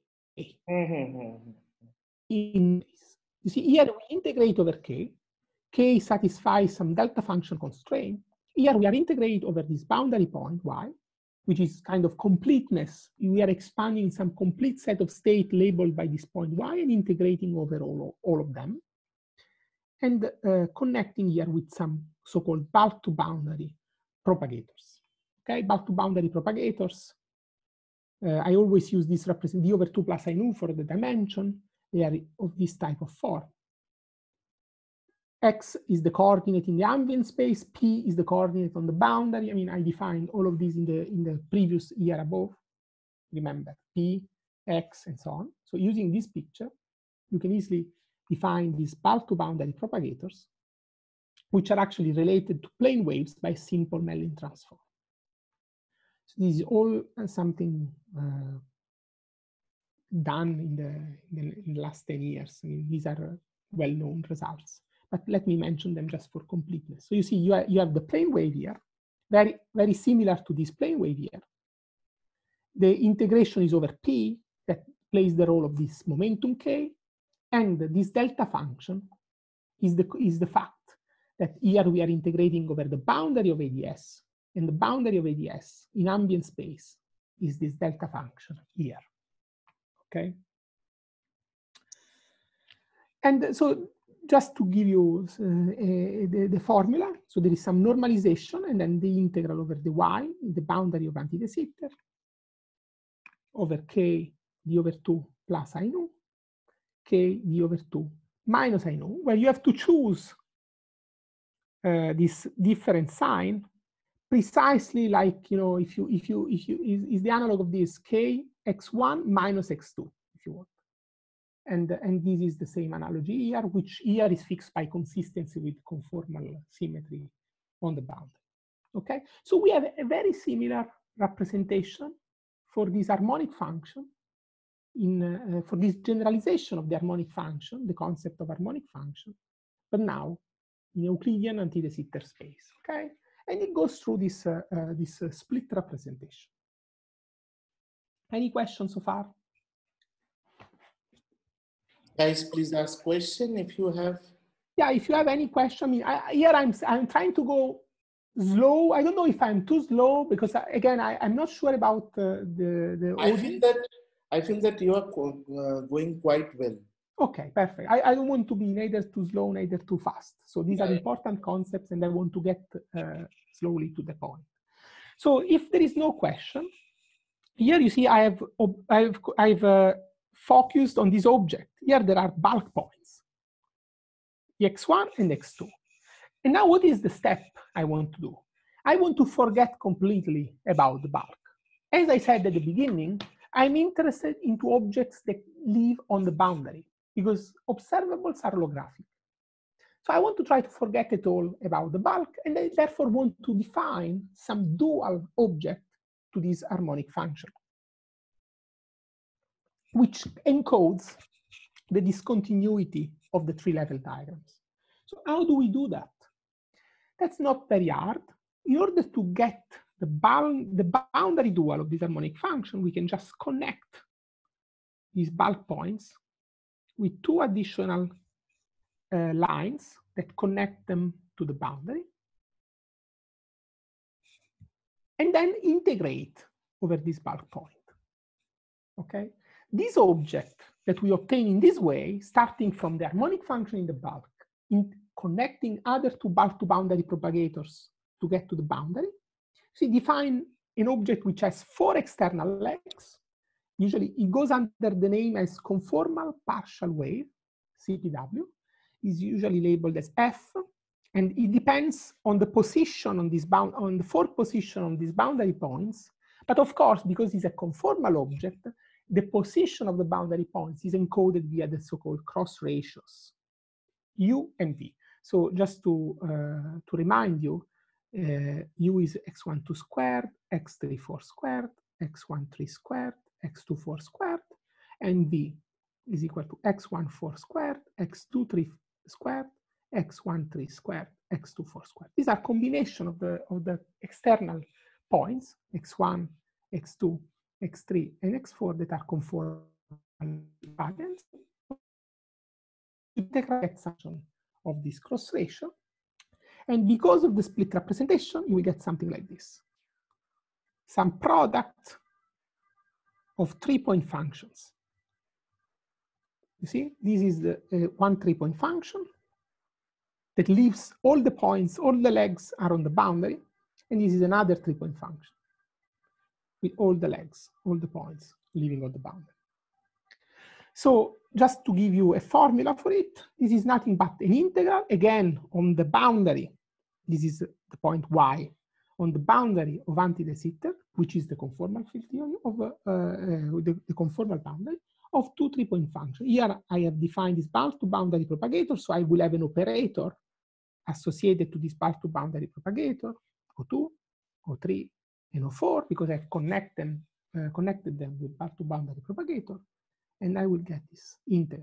In this. You see, here we integrate over k. K satisfies some delta function constraint. Here we are integrating over this boundary point y, which is kind of completeness. We are expanding some complete set of state labeled by this point y and integrating over all of them. And connecting here with some so-called bulk to boundary propagators. Okay, bulk to boundary propagators. I always use this represent d over 2 plus I nu for the dimension. They are of this type of form. X is the coordinate in the ambient space, P is the coordinate on the boundary. I mean, I defined all of these in the previous year above. Remember, P, X, and so on. So using this picture, you can easily define these bulk to boundary propagators, which are actually related to plane waves by simple Mellin transform. So this is all something done in the last 10 years. I mean, these are well-known results, but let me mention them just for completeness. So you see, you have the plane wave here, very, very similar to this plane wave here. The integration is over P that plays the role of this momentum K, and this delta function is the fact that here we are integrating over the boundary of ADS, and the boundary of ADS in ambient space is this delta function here. Okay. And so just to give you the formula, so there is some normalization and then the integral over the y, the boundary of anti-de Sitter, over k d over 2 plus I nu, k d over 2 minus I nu, where you have to choose this different sign precisely like, you know, if you is the analog of this k x1 minus x2, if you want. And this is the same analogy here, which here is fixed by consistency with conformal symmetry on the boundary. Okay, so we have a very similar representation for this harmonic function for this generalization of the harmonic function, the concept of harmonic function, but now in Euclidean anti-de Sitter space. Okay, and it goes through this split representation. Any questions so far? Guys, please ask question if you have. Yeah, if you have any question. I mean, here I'm trying to go slow. I don't know if I'm too slow because again I'm not sure about the audience. I feel that you are going quite well. Okay, perfect. I don't want to be neither too slow, neither too fast. So these are important concepts and I want to get slowly to the point. So if there is no question, here you see I've focused on this object. Here there are bulk points, x1 and x2. And now what is the step I want to do? I want to forget completely about the bulk. As I said at the beginning, I'm interested into objects that live on the boundary because observables are holographic. So I want to try to forget it all about the bulk, and I therefore want to define some dual object to this harmonic function, which encodes the discontinuity of the three-level diagrams. So how do we do that? That's not very hard. In order to get the boundary dual of this harmonic function, we can just connect these bulk points with two additional lines that connect them to the boundary, and then integrate over this bulk point. Okay? This object that we obtain in this way, starting from the harmonic function in the bulk, in connecting other two bulk to boundary propagators to get to the boundary, so you define an object which has 4 external legs. Usually it goes under the name as conformal partial wave, CPW, is usually labeled as F, and it depends on the position on this on the 4th position on these boundary points. But of course, because it's a conformal object, the position of the boundary points is encoded via the so-called cross ratios, U and V. So just to remind you, U is x1 2 squared, x3 4 squared, x1 3 squared, x2 4 squared, and V is equal to x1 4 squared, x2 3 squared, x1 3 squared, x2 4 squared. These are combination of the external points, x1, x2, x3, and x4 that are conformal variants. Integrate function of this cross ratio, and because of the split representation, you will get something like this: some product of 3-point functions. You see, this is the one 3-point function that leaves all the points, all the legs are on the boundary, and this is another 3-point function with all the legs, all the points leaving on the boundary. So just to give you a formula for it, this is nothing but an integral, again, on the boundary. This is the point y. On the boundary of anti-de Sitter, which is the conformal field theory of the conformal boundary of two 3-point functions. Here I have defined this bar-to-boundary propagator, so I will have an operator associated to this bar-to-boundary propagator, O2, O3, and O4, because I've connected them with bar-to-boundary propagator, and I will get this integral.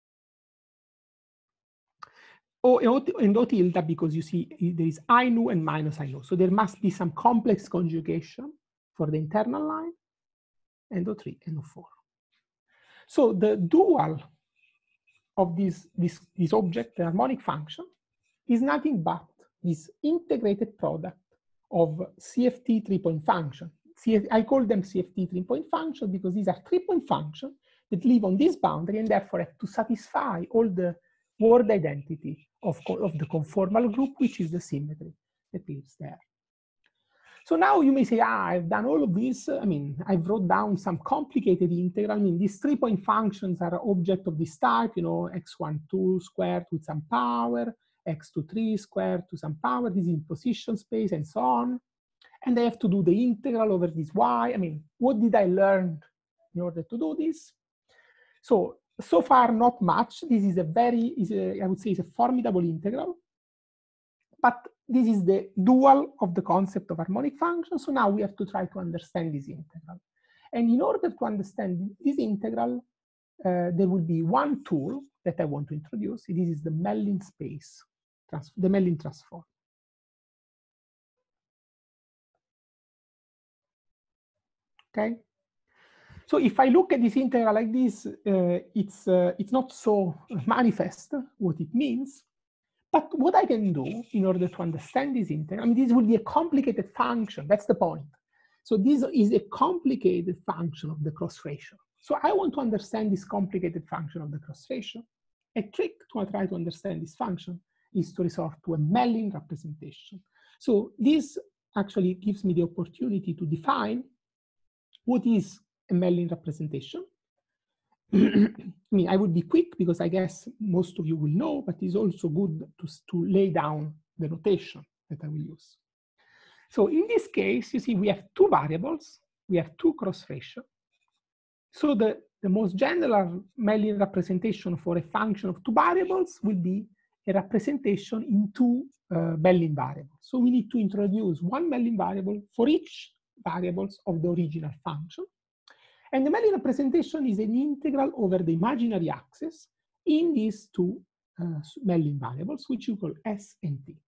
O and O tilde, because you see there is I nu and minus I nu. So there must be some complex conjugation for the internal line, and O3 and O4. So the dual of this object, the harmonic function, is nothing but this integrated product of CFT 3-point function. I call them CFT 3-point function because these are 3-point functions that live on this boundary and therefore have to satisfy all the word identity of the conformal group, which is the symmetry that lives there. So now you may say, I've done all of this. I mean, I've wrote down some complicated integral. I mean, these 3-point functions are object of this type, you know, x12 squared with some power, x23 squared to some power, this is in position space and so on. And I have to do the integral over this y. I mean, what did I learn in order to do this? So far, not much. This is I would say, is a formidable integral. But this is the dual of the concept of harmonic function. So now we have to try to understand this integral. And in order to understand this integral, there will be one tool that I want to introduce. This is the Mellin space, the Mellin transform. Okay. So if I look at this integral like this, it's not so manifest what it means. But what I can do in order to understand this integral, I mean, this will be a complicated function. That's the point. So this is a complicated function of the cross ratio. So I want to understand this complicated function of the cross ratio. A trick to try to understand this function is to resort to a Mellin representation. So this actually gives me the opportunity to define what is a Mellin representation. I mean, I would be quick because I guess most of you will know, but it's also good to lay down the notation that I will use. So in this case, you see, we have two variables, we have two cross ratio. So the most general Mellin representation for a function of two variables will be a representation in two Mellin variables. So we need to introduce one Mellin variable for each variables of the original function. And the Mellin representation is an integral over the imaginary axis in these two Mellin variables, which you call S and T.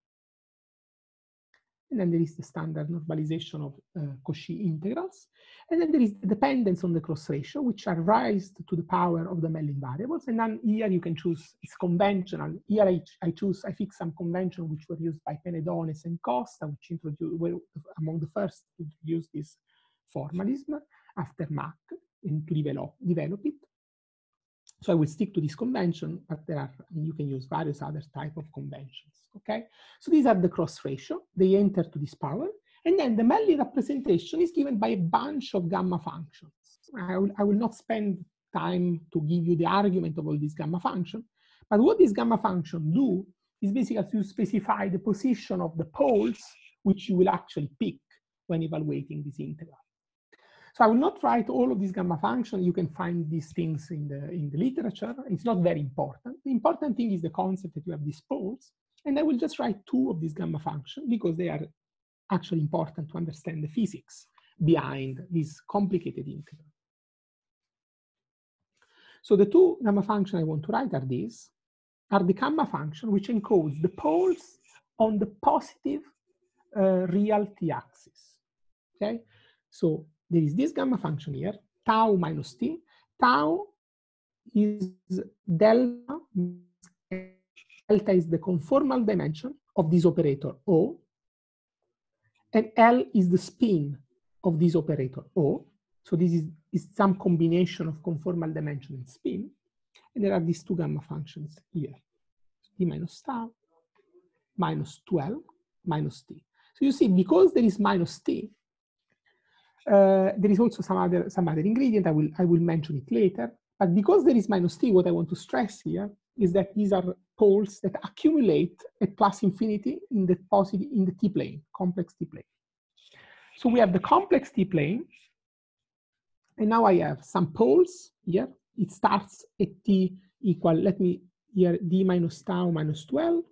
And then there is the standard normalization of Cauchy integrals. And then there is the dependence on the cross ratio, which are raised to the power of the Mellin variables. And then here you can choose, it's conventional. Here I fix some convention which were used by Penedones and Costa, which were among the first to introduce this formalism after Mach and to develop it. So I will stick to this convention, but you can use various other type of conventions, okay? So these are the cross ratio. They enter to this power. And then the Mellin representation is given by a bunch of gamma functions. I will not spend time to give you the argument of all these gamma functions, but what these gamma functions do is basically to specify the position of the poles which you will actually pick when evaluating this integral. So I will not write all of these gamma functions. You can find these things in the literature. It's not very important. The important thing is the concept that you have these poles. And I will just write two of these gamma functions because they are actually important to understand the physics behind this complicated integral. So the two gamma functions I want to write are these, are the gamma function which encodes the poles on the positive real t-axis, okay? So there is this gamma function here, tau minus t. Tau is delta. Delta is the conformal dimension of this operator O. And L is the spin of this operator O. So this is some combination of conformal dimension and spin. And there are these two gamma functions here. T minus tau, minus 12, minus t. So you see, because there is minus t, there is also some other ingredient. I will mention it later, But because there is minus t, what I want to stress here is that these are poles that accumulate at plus infinity in the t-plane, complex t-plane. So we have the complex t-plane, and now I have some poles here. It starts at t equal, let me here, d minus tau minus 12,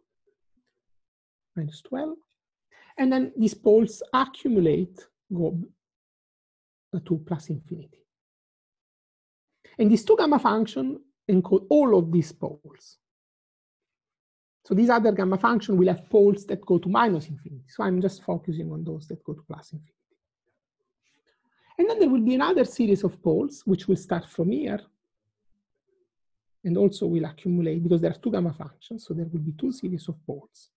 and then these poles accumulate, go to plus infinity. And these two gamma functions encode all of these poles. So these other gamma functions will have poles that go to minus infinity. So I'm just focusing on those that go to plus infinity. And then there will be another series of poles, which will start from here, and also will accumulate, because there are two gamma functions, so there will be two series of poles.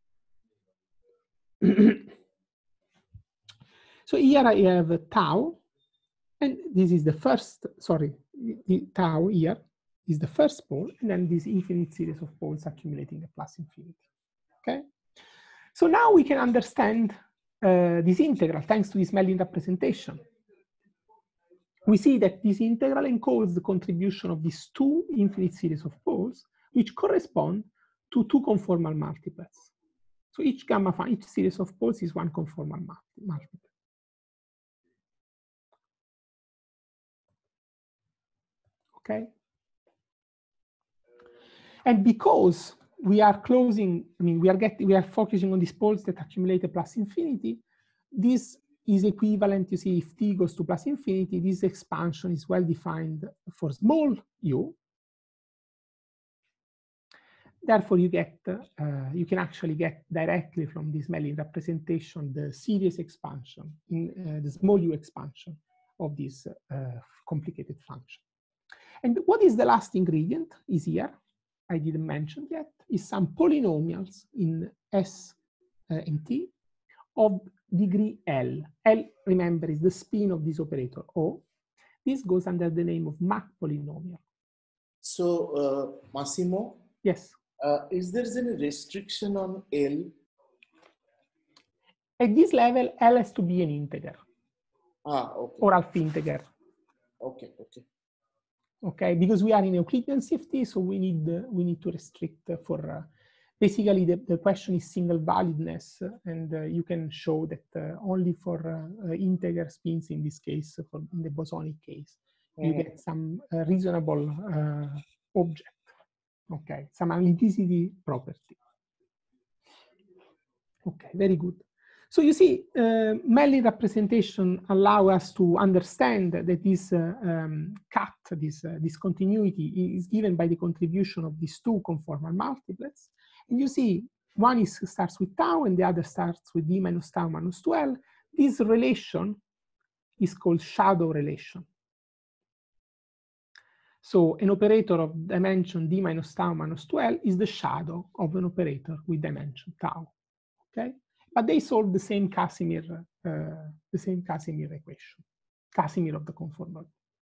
So here I have tau, and this is the first, sorry, the tau here is the first pole, and then this infinite series of poles accumulating at plus infinity, okay? So now we can understand this integral thanks to this Mellin representation. We see that this integral encodes the contribution of these two infinite series of poles, which correspond to two conformal multiplets. So each series of poles is one conformal multiplet. Okay. And because we are closing, I mean, we are focusing on these poles that accumulate at plus infinity, this is equivalent, you see, if t goes to plus infinity, this expansion is well defined for small u. Therefore, you can actually get directly from this Mellin representation the series expansion, in the small u expansion of this complicated function. And what is the last ingredient is here, I didn't mention yet, is some polynomials in S and T of degree L. L, remember, is the spin of this operator O. This goes under the name of Mach polynomial. So, Massimo? Yes. Is there any restriction on L? At this level, L has to be an integer. Okay. Or half integer. Okay, okay. Okay, because we are in Euclidean CFT, so we need to restrict for basically the question is single validness, and you can show that only for integer spins in this case, in the bosonic case, you get some reasonable object. Okay, some analyticity property. Okay, very good. So you see, Mellin representation allow us to understand that this cut, this discontinuity is given by the contribution of these two conformal multiplets. And you see, one starts with tau and the other starts with d minus tau minus 12. This relation is called shadow relation. So an operator of dimension d minus tau minus 12 is the shadow of an operator with dimension tau. Okay? But they solve the same Casimir equation, Casimir of the conformal.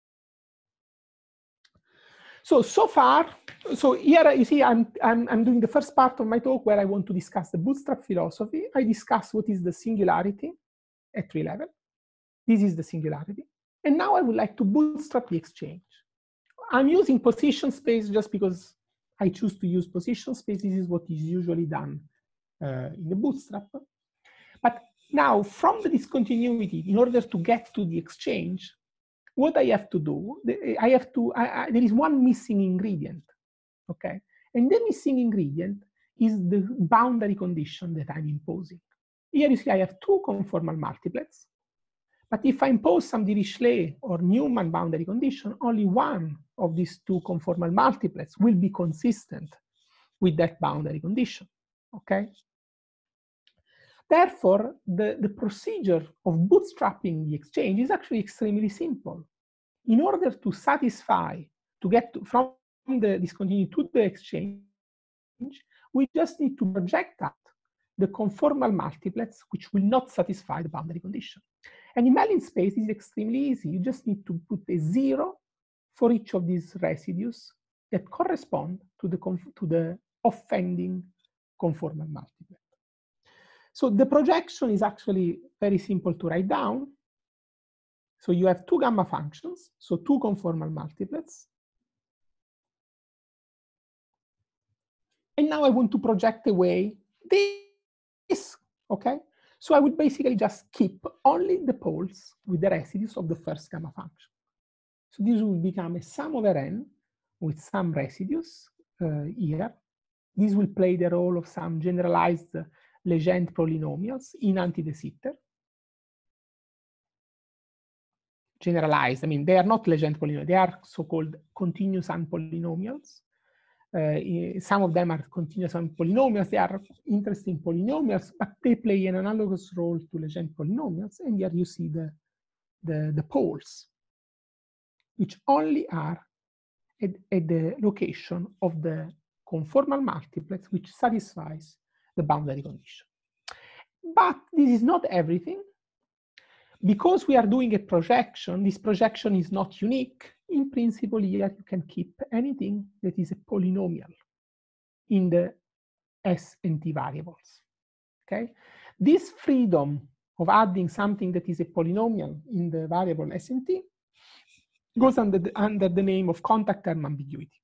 So far, so here you see I'm doing the first part of my talk where I want to discuss the bootstrap philosophy. I discuss what is the singularity at tree level. This is the singularity. And now I would like to bootstrap the exchange. I'm using position space just because I choose to use position space. This is what is usually done in the bootstrap. But now from the discontinuity, in order to get to the exchange, what I have to do, there is one missing ingredient, okay? And the missing ingredient is the boundary condition that I'm imposing. Here you see I have two conformal multiplets, but if I impose some Dirichlet or Newman boundary condition, only one of these two conformal multiplets will be consistent with that boundary condition, okay? Therefore, the procedure of bootstrapping the exchange is actually extremely simple. In order to satisfy, to get from the discontinuity to the exchange, we just need to project out the conformal multiplets which will not satisfy the boundary condition. And in Mellin space, it's extremely easy. You just need to put a 0 for each of these residues that correspond to the offending conformal multiplet. So the projection is actually very simple to write down. So you have two gamma functions, so two conformal multiplets. And now I want to project away this, okay? So I would basically just keep only the poles with the residues of the first gamma function. So this will become a sum over n with some residues here. This will play the role of some generalized Legendre polynomials in anti-de Sitter. Generalized, I mean, they are not Legendre polynomials, they are so-called continuous unpolynomials. Some of them are continuous polynomials. They are interesting polynomials, but they play an analogous role to Legendre polynomials. And here you see the poles, which only are at the location of the conformal multiplex, which satisfies the boundary condition. But this is not everything. Because we are doing a projection, this projection is not unique. In principle, here you can keep anything that is a polynomial in the S and T variables, okay? This freedom of adding something that is a polynomial in the variable S and T goes under the name of contact term ambiguity.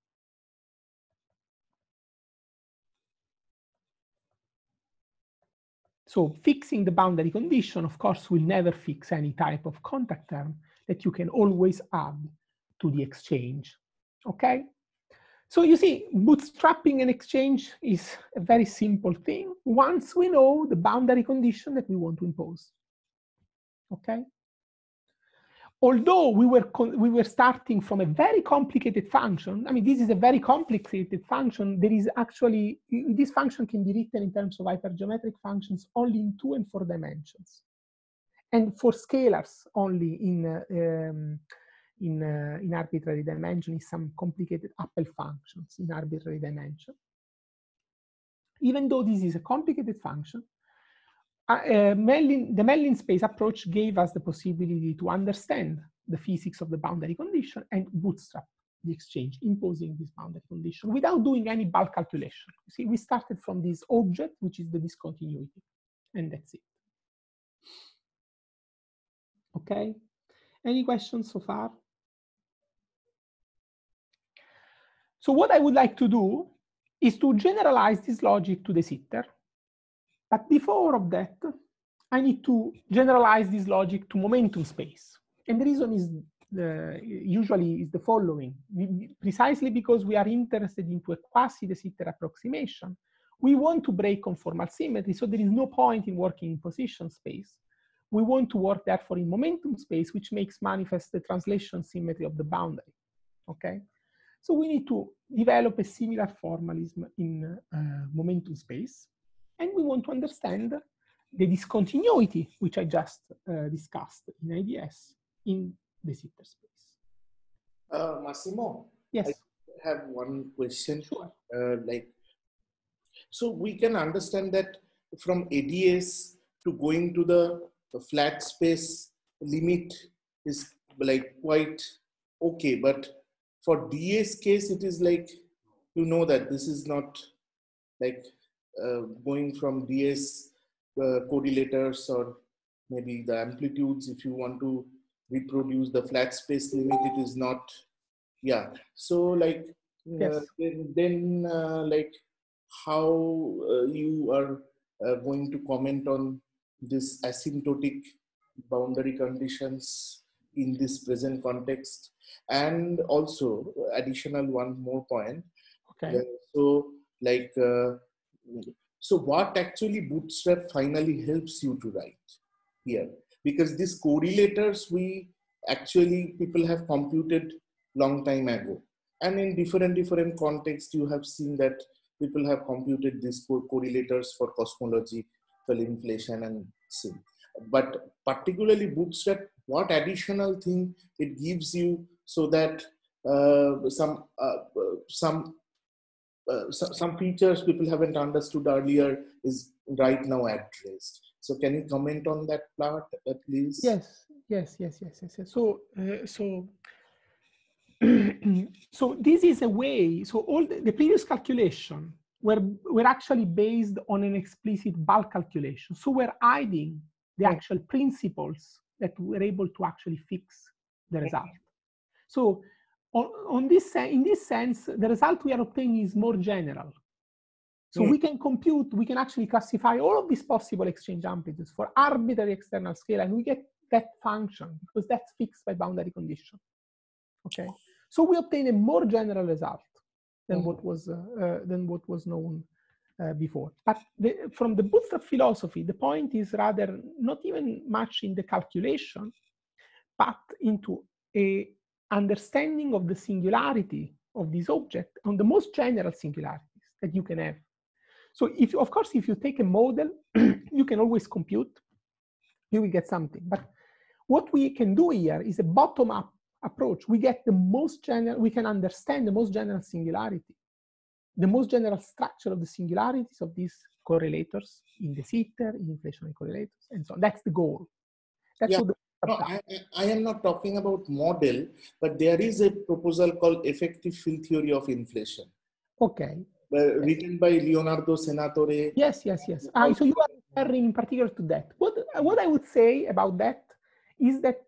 So fixing the boundary condition, of course, will never fix any type of contact term that you can always add to the exchange, okay? So you see, bootstrapping an exchange is a very simple thing once we know the boundary condition that we want to impose, okay? Although we were starting from a very complicated function, I mean, this is a very complicated function. There is actually, this function can be written in terms of hypergeometric functions only in 2 and 4 dimensions. And for scalars only in arbitrary dimension is some complicated Appel functions in arbitrary dimension. Even though this is a complicated function, the Mellin space approach gave us the possibility to understand the physics of the boundary condition and bootstrap the exchange, imposing this boundary condition without doing any bulk calculation. You see, we started from this object, which is the discontinuity, and that's it. Okay, any questions so far? So what I would like to do is to generalize this logic to de Sitter. But before of that, I need to generalize this logic to momentum space. And the reason is usually is the following. Precisely because we are interested into a quasi-de Sitter approximation, we want to break conformal symmetry, so there is no point in working in position space. We want to work therefore in momentum space, which makes manifest the translation symmetry of the boundary, okay? So we need to develop a similar formalism in momentum space. And we want to understand the discontinuity, which I just discussed in IDS in de Sitter space. Massimo, yes, I have one question. Sure. So we can understand that from ADS to going to the flat space limit is like quite okay, but for DS case, it is like, you know that this is not like going from DS correlators or maybe the amplitudes. If you want to reproduce the flat space limit, it is not, yeah. So like, yes. then like how you are going to comment on this asymptotic boundary conditions in this present context, and also additional one more point. Okay. So like, so what actually Bootstrap finally helps you to write here? Because these correlators people have computed long time ago, and in different contexts you have seen that people have computed these correlators for cosmological inflation and so. But particularly Bootstrap, what additional thing it gives you so that some features people haven't understood earlier is right now addressed. So can you comment on that part, please? Yes. So so this is a way. So all the previous calculation were actually based on an explicit bulk calculation. So we're hiding the actual principles that were able to actually fix the result. So in this sense, the result we are obtaining is more general. So we can compute, we can actually classify all of these possible exchange amplitudes for arbitrary external scale, and we get that function because that's fixed by boundary condition. Okay, so we obtain a more general result than what was known before. But from the bootstrap philosophy, the point is rather not even much in the calculation, but into a understanding of the singularity of this object on the most general singularities that you can have. So if, of course, if you take a model, you can always compute, you will get something. But what we can do here is a bottom-up approach. We get the most general, we can understand the most general singularity, the most general structure of the singularities of these correlators in de Sitter, in inflationary correlators, and so on. That's the goal. That's what the no, I am not talking about model, but there is a proposal called effective field theory of inflation. Okay. Written by Leonardo Senatore. Yes. So you are referring in particular to that. What I would say about that is that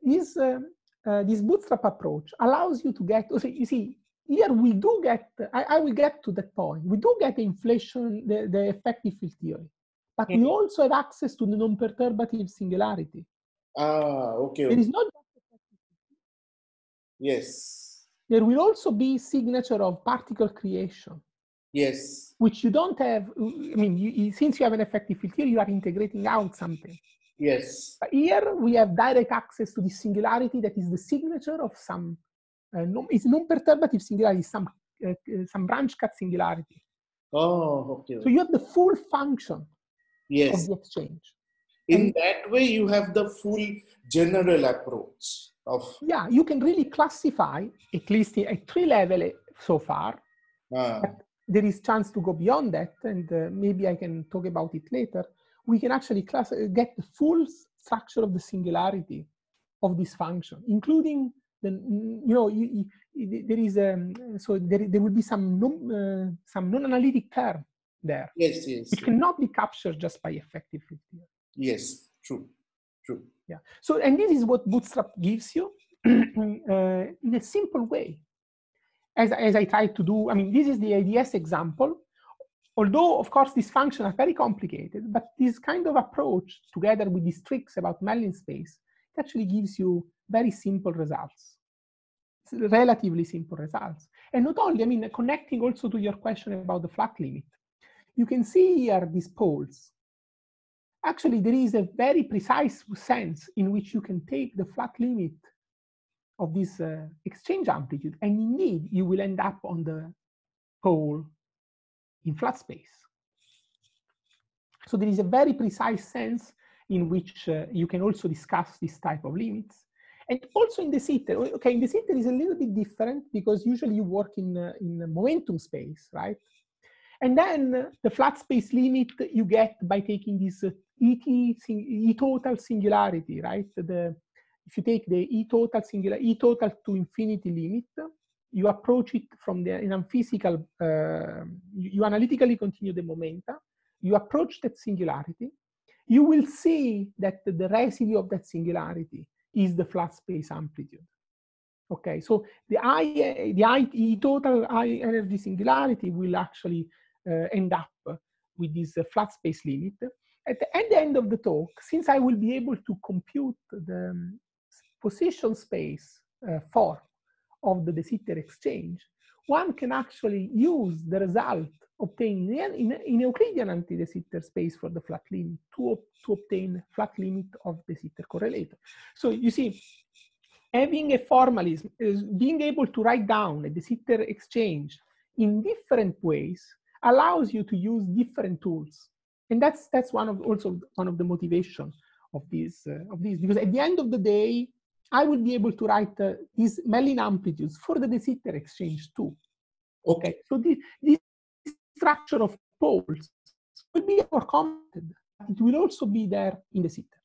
this bootstrap approach allows you to get, so you see, here we do get, I will get to that point, we do get the inflation, the effective field theory, but we also have access to the non-perturbative singularity. Okay. There is not just effective field theory. Yes. There will also be signature of particle creation. Yes. Which you don't have, I mean, since you have an effective field theory, you are integrating out something. Yes. But here we have direct access to the singularity that is the signature of some, it's non-perturbative singularity, some branch cut singularity. Oh, okay. So you have the full function of the exchange. In that way, you have the full general approach of. Yeah, you can really classify, at least at 3 level so far. But there is chance to go beyond that, and maybe I can talk about it later. We can actually get the full structure of the singularity of this function, including the, there is so there will be some non-analytic term there, which cannot be captured just by effective field theory. Yes, true. Yeah. So, and this is what Bootstrap gives you in a simple way. As I tried to do, I mean, this is the ADS example. Although, of course, these functions are very complicated, but this kind of approach, together with these tricks about Mellin space, it actually gives you very simple results, relatively simple results. And not only, I mean, connecting also to your question about the flat limit, you can see here these poles. Actually, there is a very precise sense in which you can take the flat limit of this exchange amplitude, and indeed you will end up on the pole in flat space. So there is a very precise sense in which you can also discuss this type of limits. And also in de Sitter, okay, in de Sitter is a little bit different because usually you work in momentum space, right? And then the flat space limit you get by taking this E total singularity, right? If you take the E total to infinity limit, you approach it from the in a physical, you analytically continue the momenta, you approach that singularity, you will see that the residue of that singularity is the flat space amplitude. Okay, so the E total high energy singularity will actually end up with this flat space limit. At the end of the talk, since I will be able to compute the position space form of the de Sitter exchange, one can actually use the result obtained in Euclidean anti-de Sitter space for the flat limit to obtain flat limit of de Sitter correlator. So you see, having a formalism is being able to write down a de Sitter exchange in different ways allows you to use different tools, and that's also one of the motivation of these because at the end of the day, I will be able to write these Mellin amplitudes for the de Sitter exchange too. Okay, so this structure of poles will be more commented. It will also be there in de Sitter.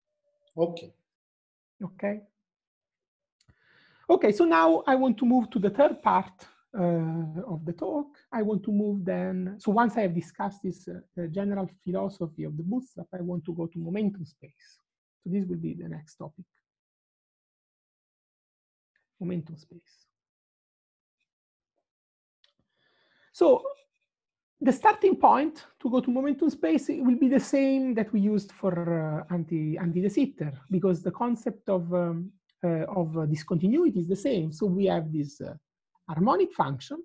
Okay, so now I want to move to the third part of the talk. I want to move then, so once I have discussed this general philosophy of the bootstrap, I want to go to momentum space. So this will be the next topic. Momentum space. So the starting point to go to momentum space, it will be the same that we used for anti-de Sitter, because the concept of discontinuity is the same. So we have this harmonic function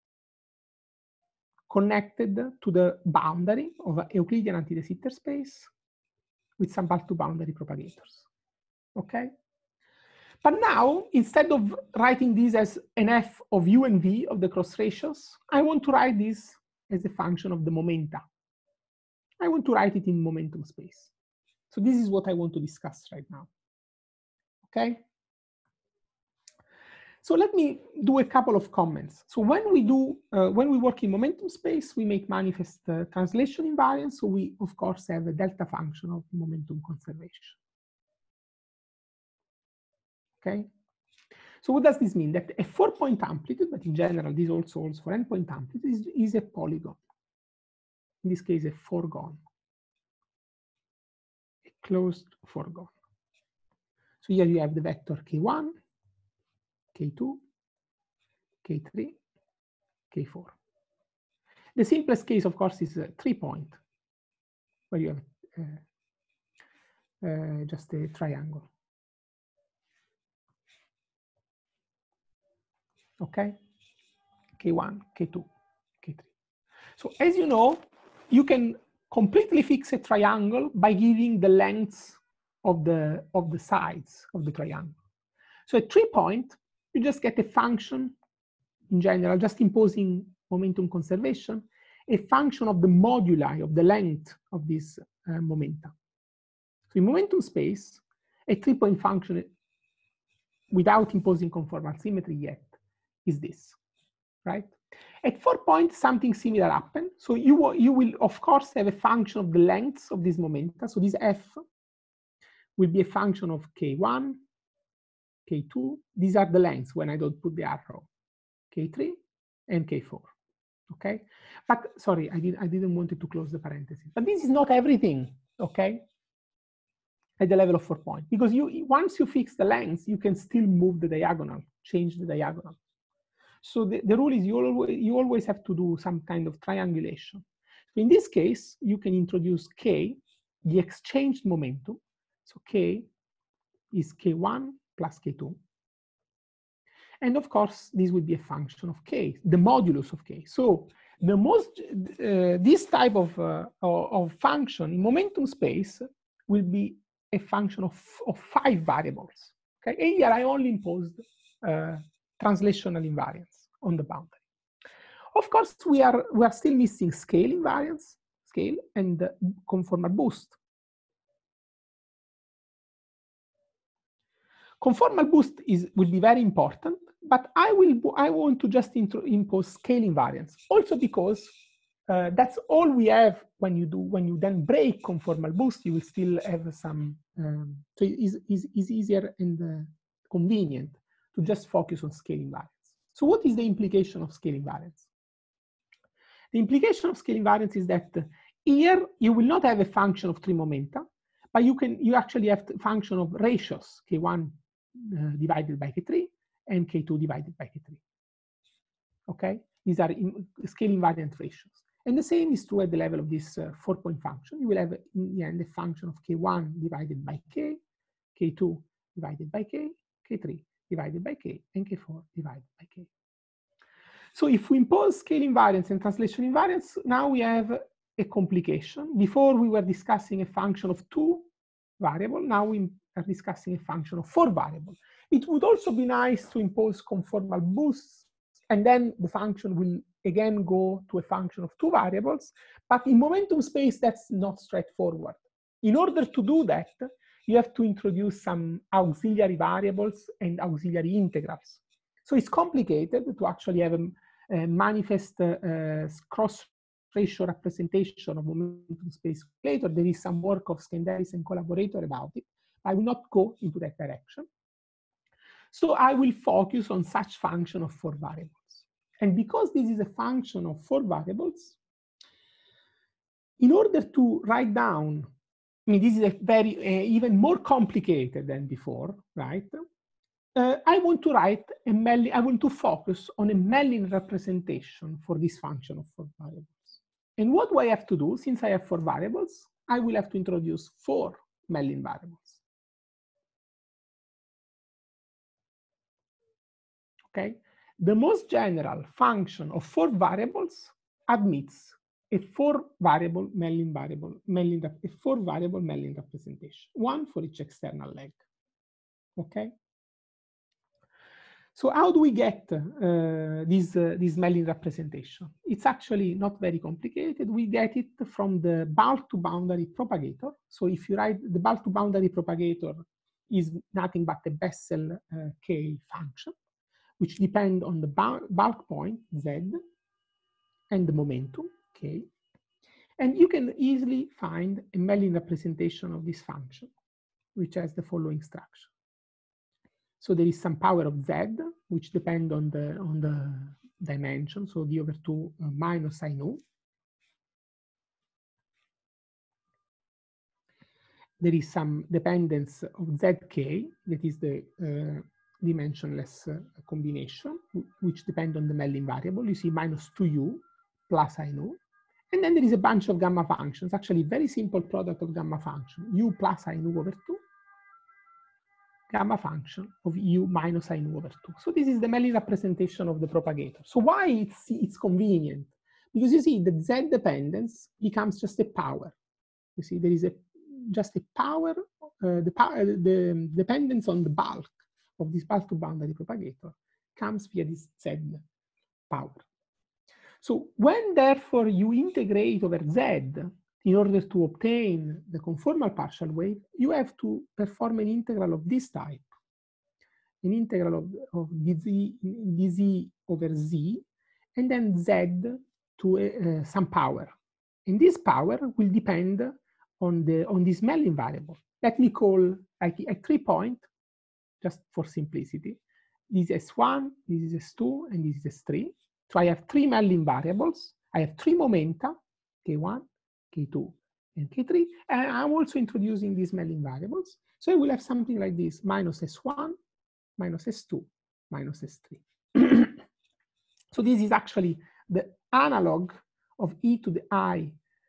connected to the boundary of a Euclidean anti-de Sitter space with some bulk-to boundary propagators. Okay? But now, instead of writing this as an f of u and v of the cross ratios, I want to write this as a function of the momenta. I want to write it in momentum space. So this is what I want to discuss right now. Okay? So let me do a couple of comments. So when we work in momentum space, we make manifest translation invariance. So we, of course, have a delta function of momentum conservation. Okay? So what does this mean? That a 4-point amplitude, but in general, this also holds for n-point amplitude, is a polygon. In this case, a foregone, a closed foregone. So here you have the vector k1, k2, k3, k4. The simplest case, of course, is a 3-point, where you have just a triangle. Okay? K1, K2, K3. So as you know, you can completely fix a triangle by giving the lengths of the sides of the triangle. So at 3-point, you just get a function in general, just imposing momentum conservation, a function of the moduli of the length of this momenta. So in momentum space, a 3-point function without imposing conformal symmetry yet is this, right? At 4-point, something similar happens. So you will, of course, have a function of the lengths of this momenta. So this f will be a function of k1, k2. These are the lengths when I don't put the arrow, k3 and k4. Okay, but sorry, I didn't want it to close the parenthesis. But this is not everything. Okay, at the level of 4-point, because once you fix the lengths, you can still move the diagonal, change the diagonal. So the rule is you always have to do some kind of triangulation. So in this case, you can introduce k, the exchanged momentum. So k is k1 plus k2. And of course, this will be a function of k, the modulus of k. So the this type of function in momentum space will be a function of 5 variables. Okay, and here I only imposed translational invariance on the boundary. Of course, we are still missing scale invariance, scale, and conformal boost. Conformal boost will be very important, but I want to just impose scale invariance, also because that's all we have when you then break conformal boost. You will still have some. So it's easier and convenient to just focus on scale invariance. So what is the implication of scale invariance? The implication of scale invariance is that here you will not have a function of 3 momenta, but you actually have the function of ratios, k1 divided by k3 and k2 divided by k3. Okay, these are scale invariant ratios. And the same is true at the level of this 4-point function. You will have in the end a function of k1 divided by k, k2 divided by k, k3 divided by k, and k4 divided by k. So if we impose scale invariance and translation invariance, now we have a complication. Before we were discussing a function of 2 variables, now we are discussing a function of 4 variables. It would also be nice to impose conformal boosts, and then the function will again go to a function of 2 variables, but in momentum space, that's not straightforward. In order to do that, you have to introduce some auxiliary variables and auxiliary integrals. So it's complicated to actually have a manifest cross-ratio representation of momentum space later. There is some work of Skenderis and collaborator about it. I will not go into that direction. So I will focus on such function of 4 variables. And because this is a function of 4 variables, in order to write down, I mean, this is a very even more complicated than before, right? I want to write a Mellin, I want to focus on a Mellin representation for this function of 4 variables. And what do I have to do? Since I have 4 variables, I will have to introduce 4 Mellin variables. Okay? The most general function of 4 variables admits a 4-variable Mellin representation, one for each external leg. Okay? So how do we get this Mellin representation? It's actually not very complicated. We get it from the bulk to boundary propagator. So if you write the bulk to boundary propagator is nothing but a Bessel K function, which depend on the bulk point, Z, and the momentum, K. And you can easily find a Mellin representation of this function, which has the following structure. So there is some power of Z, which depend on the dimension, so d over 2 minus sin u. There is some dependence of zk, that is the dimensionless combination, which depend on the Mellin variable. You see minus 2u plus sin u. And then there is a bunch of gamma functions, actually very simple product of gamma function, u plus sin u over 2, gamma function of u minus sin u over 2. So this is the Mellin representation of the propagator. So why it's convenient? Because you see the Z dependence becomes just a power. You see there is just a power, the dependence on the bulk of this bulk to boundary propagator comes via this Z power. So when therefore you integrate over Z in order to obtain the conformal partial wave, you have to perform an integral of this type, an integral of dz over z, and then z to some power. And this power will depend on this Mellin variable. Let me call at 3 points, just for simplicity. This is S1, this is S2, and this is S3. So I have 3 Mellin variables. I have 3 momenta, K1, K2, and K3, and I'm also introducing these Mellin variables. So I will have something like this, minus S1, minus S2, minus S3. So this is actually the analog of e to the I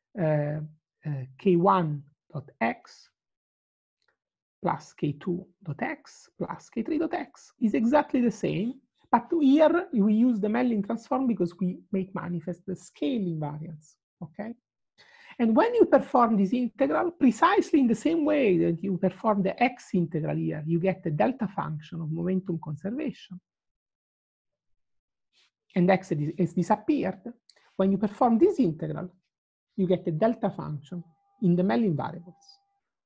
K1 dot x plus K2 dot x plus K3 dot x is exactly the same. But here we use the Mellin transform because we make manifest the scale invariance, okay? And when you perform this integral, precisely in the same way that you perform the x integral here, you get the delta function of momentum conservation. And x has disappeared. When you perform this integral, you get the delta function in the Mellin variables,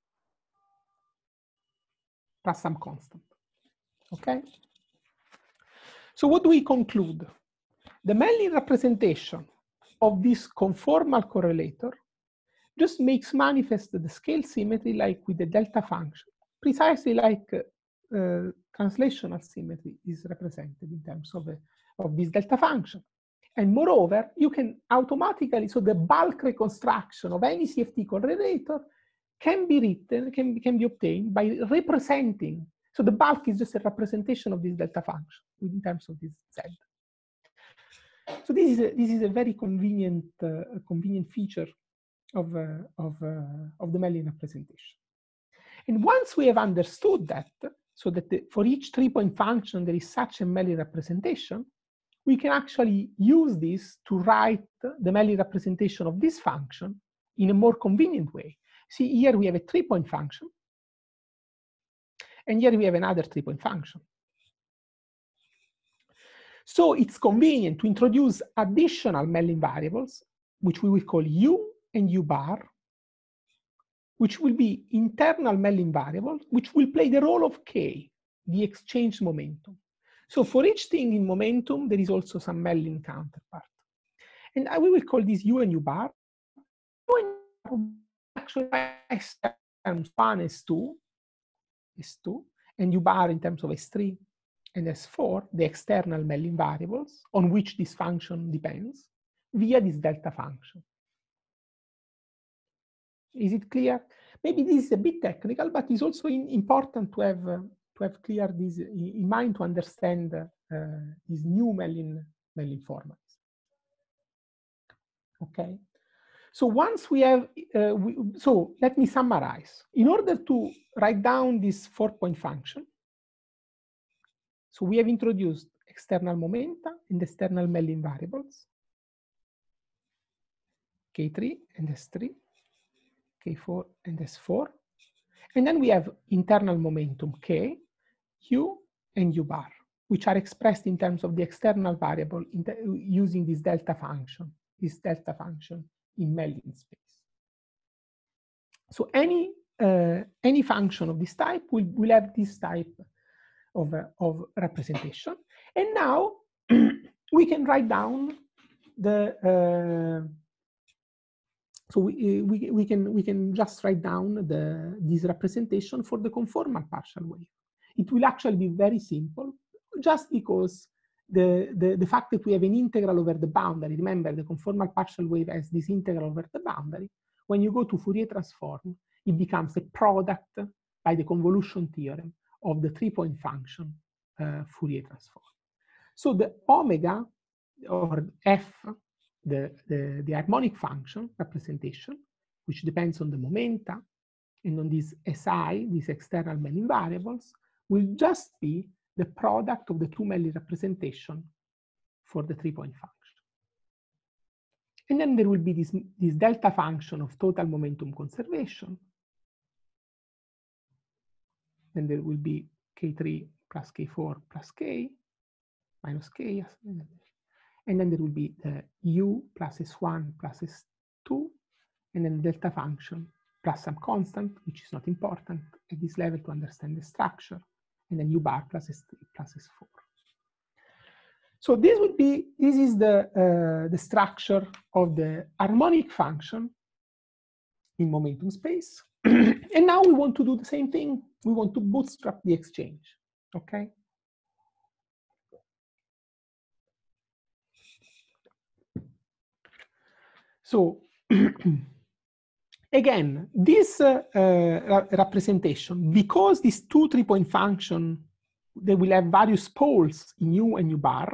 plus some constant, okay? So what do we conclude? The Mellin representation of this conformal correlator just makes manifest the scale symmetry like with the delta function, precisely like translational symmetry is represented in terms of this delta function. And moreover, you can automatically, so the bulk reconstruction of any CFT correlator can be written, can be obtained by representing. So the bulk is just a representation of this delta function in terms of this Z. So this is a very convenient feature of the Mellin representation. And once we have understood that, so that for each 3-point function there is such a Mellin representation, we can actually use this to write the Mellin representation of this function in a more convenient way. See, here we have a 3-point function, and here we have another 3-point function. So it's convenient to introduce additional Mellin variables, which we will call u and u bar, which will be internal Mellin variables, which will play the role of k, the exchange momentum. So for each thing in momentum, there is also some Mellin counterpart. And we will call this u and u bar. Actually, S terms 1, S2, and u bar in terms of S3 and S4, the external Mellin variables on which this function depends, via this delta function. Is it clear? Maybe this is a bit technical, but it's also important to have clear this in mind to understand these new Mellin formats. Okay. So once we have, so let me summarize. In order to write down this 4-point function, so we have introduced external momenta and external Mellin variables, K3 and S3, K4 and S4. And then we have internal momentum K, U, and U bar, which are expressed in terms of the external variable using this delta function in Mellin space. So any function of this type will have this type of representation. And now we can write down the so we can just write down this representation for the conformal partial wave. It will actually be very simple, just because the fact that we have an integral over the boundary. Remember, the conformal partial wave has this integral over the boundary. When you go to Fourier transform, it becomes a product by the convolution theorem of the 3-point function Fourier transform. So the omega or f, the harmonic function representation, which depends on the momenta and on these SI, these external Mellin variables, will just be the product of the 2 Mellin representation for the 3-point function. And then there will be this delta function of total momentum conservation. Then there will be K3 plus K4 plus K minus K. And then there will be the U plus S1 plus S2, and then the delta function plus some constant, which is not important at this level to understand the structure, and then U bar plus S3 plus S4. So this is the structure of the harmonic function in momentum space. And now we want to do the same thing. We want to bootstrap the exchange, okay? So again, this representation, because these 2 3-point function, they will have various poles in U and U bar,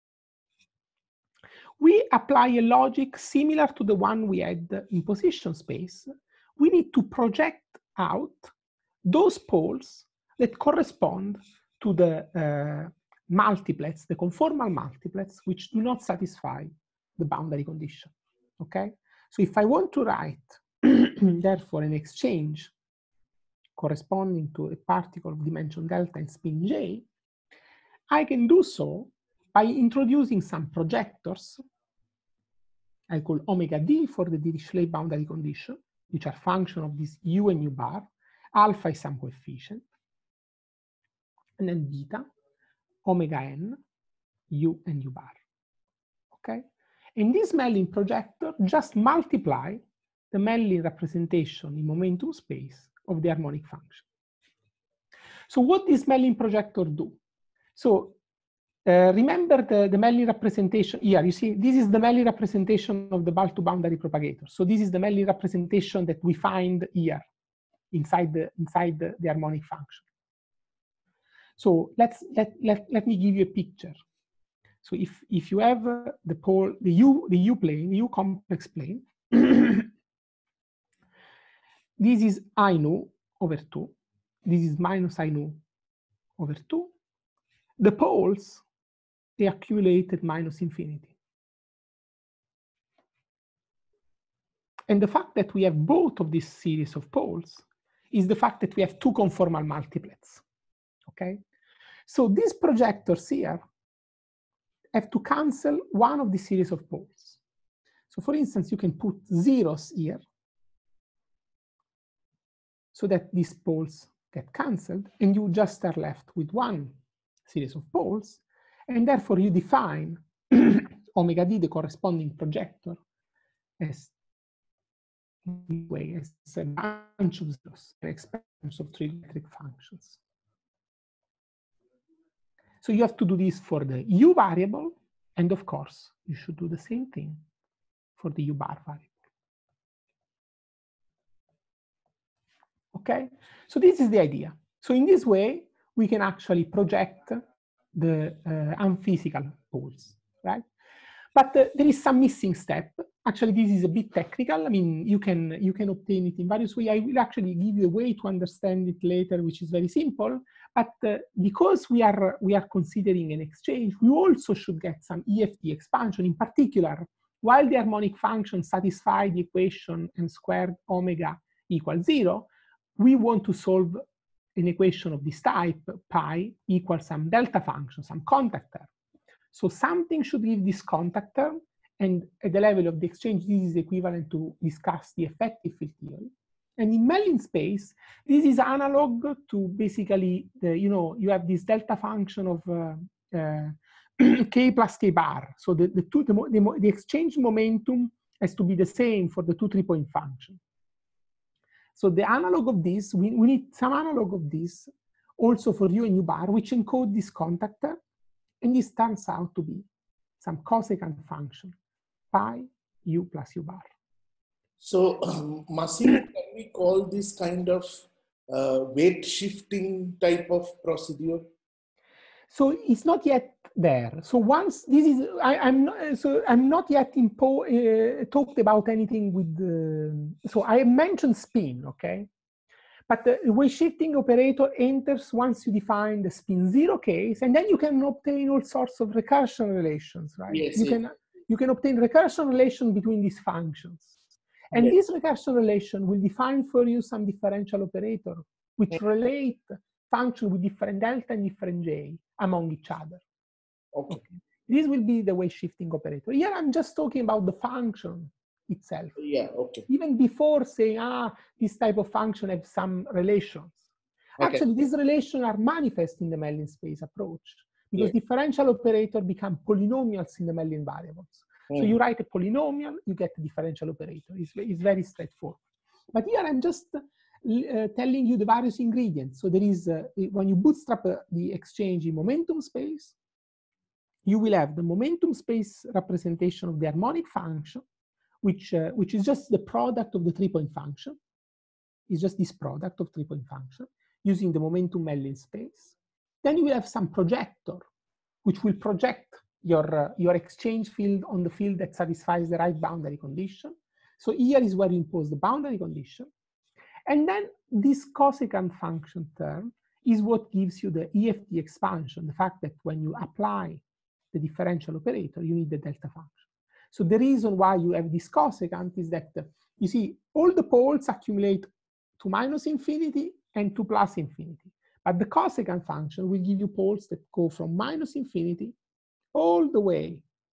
we apply a logic similar to the one we had in position space. We need to project out those poles that correspond to the multiplets, the conformal multiplets, which do not satisfy the boundary condition, okay? So if I want to write, therefore, an exchange corresponding to a particle of dimension delta and spin j, I can do so by introducing some projectors. I call omega d for the Dirichlet boundary condition, which are function of this U and U bar. Alpha is some coefficient. And then beta, omega n, U and U bar. Okay? And this Mellin projector just multiply the Mellin representation in momentum space of the harmonic function. So what does Mellin projector do? So remember the Mellin representation here. You see, this is the Mellin representation of the bulk to boundary propagator. So this is the Mellin representation that we find here inside the harmonic function. So let me give you a picture. So if you have the pole, the U plane, the U complex plane, this is I nu over 2. This is minus I nu over 2. The poles, they accumulate at minus infinity. And the fact that we have both of this series of poles is the fact that we have 2 conformal multiplets, okay? So these projectors here have to cancel one of the series of poles. So for instance, you can put zeros here so that these poles get canceled and you just are left with one series of poles, and therefore you define omega d, the corresponding projector, as way as a bunch of zeros, an expanse of trigonometric functions. So you have to do this for the U variable, and of course, you should do the same thing for the U bar variable. Okay, so this is the idea. So in this way, we can actually project the unphysical poles, right? But there is some missing step. Actually, this is a bit technical. I mean, you can obtain it in various ways. I will actually give you a way to understand it later, which is very simple. But because we are considering an exchange, we also should get some EFT expansion. In particular, while the harmonic function satisfies the equation m squared omega equals 0, we want to solve an equation of this type, pi equals some delta function, some contact term. So something should give this contact term, and at the level of the exchange, this is equivalent to discuss the effective field theory. And in Mellin space, this is analog to basically, you have this delta function of k plus k bar. So the exchange momentum has to be the same for the two 3-point function. So the analog of this, we need some analog of this also for u and u bar, which encode this contact term. And this turns out to be some cosecant function, pi u plus u bar. So, Massimo, can we call this kind of weight shifting type of procedure? So it's not yet there. So once this is, I'm not yet talked about anything with. So I mentioned spin, okay, but the weight shifting operator enters once you define the spin 0 case, and then you can obtain all sorts of recursion relations, right? Yes, you can obtain recursion relation between these functions. And this recursion relation will define for you some differential operator, which relate function with different delta and different j among each other. Okay. This will be the weight shifting operator. Here I'm just talking about the function itself. Yeah, okay. Even before saying, this type of function has some relations. Okay. Actually, these relations are manifest in the Mellin space approach, because differential operator become polynomials in the Mellin variables. So you write a polynomial, you get a differential operator. It's very straightforward. But here I'm just telling you the various ingredients. So there is, when you bootstrap the exchange in momentum space, you will have the momentum space representation of the harmonic function, which is just the product of the 3-point function. It's just this product of 3-point function using the momentum Mellin space. Then you will have some projector, which will project your exchange field on the field that satisfies the right boundary condition. So here is where you impose the boundary condition. And then this cosecant function term is what gives you the EFT expansion, the fact that when you apply the differential operator, you need the delta function. So the reason why you have this cosecant is that, you see, all the poles accumulate to minus infinity and to plus infinity. But the cosecant function will give you poles that go from minus infinity all the way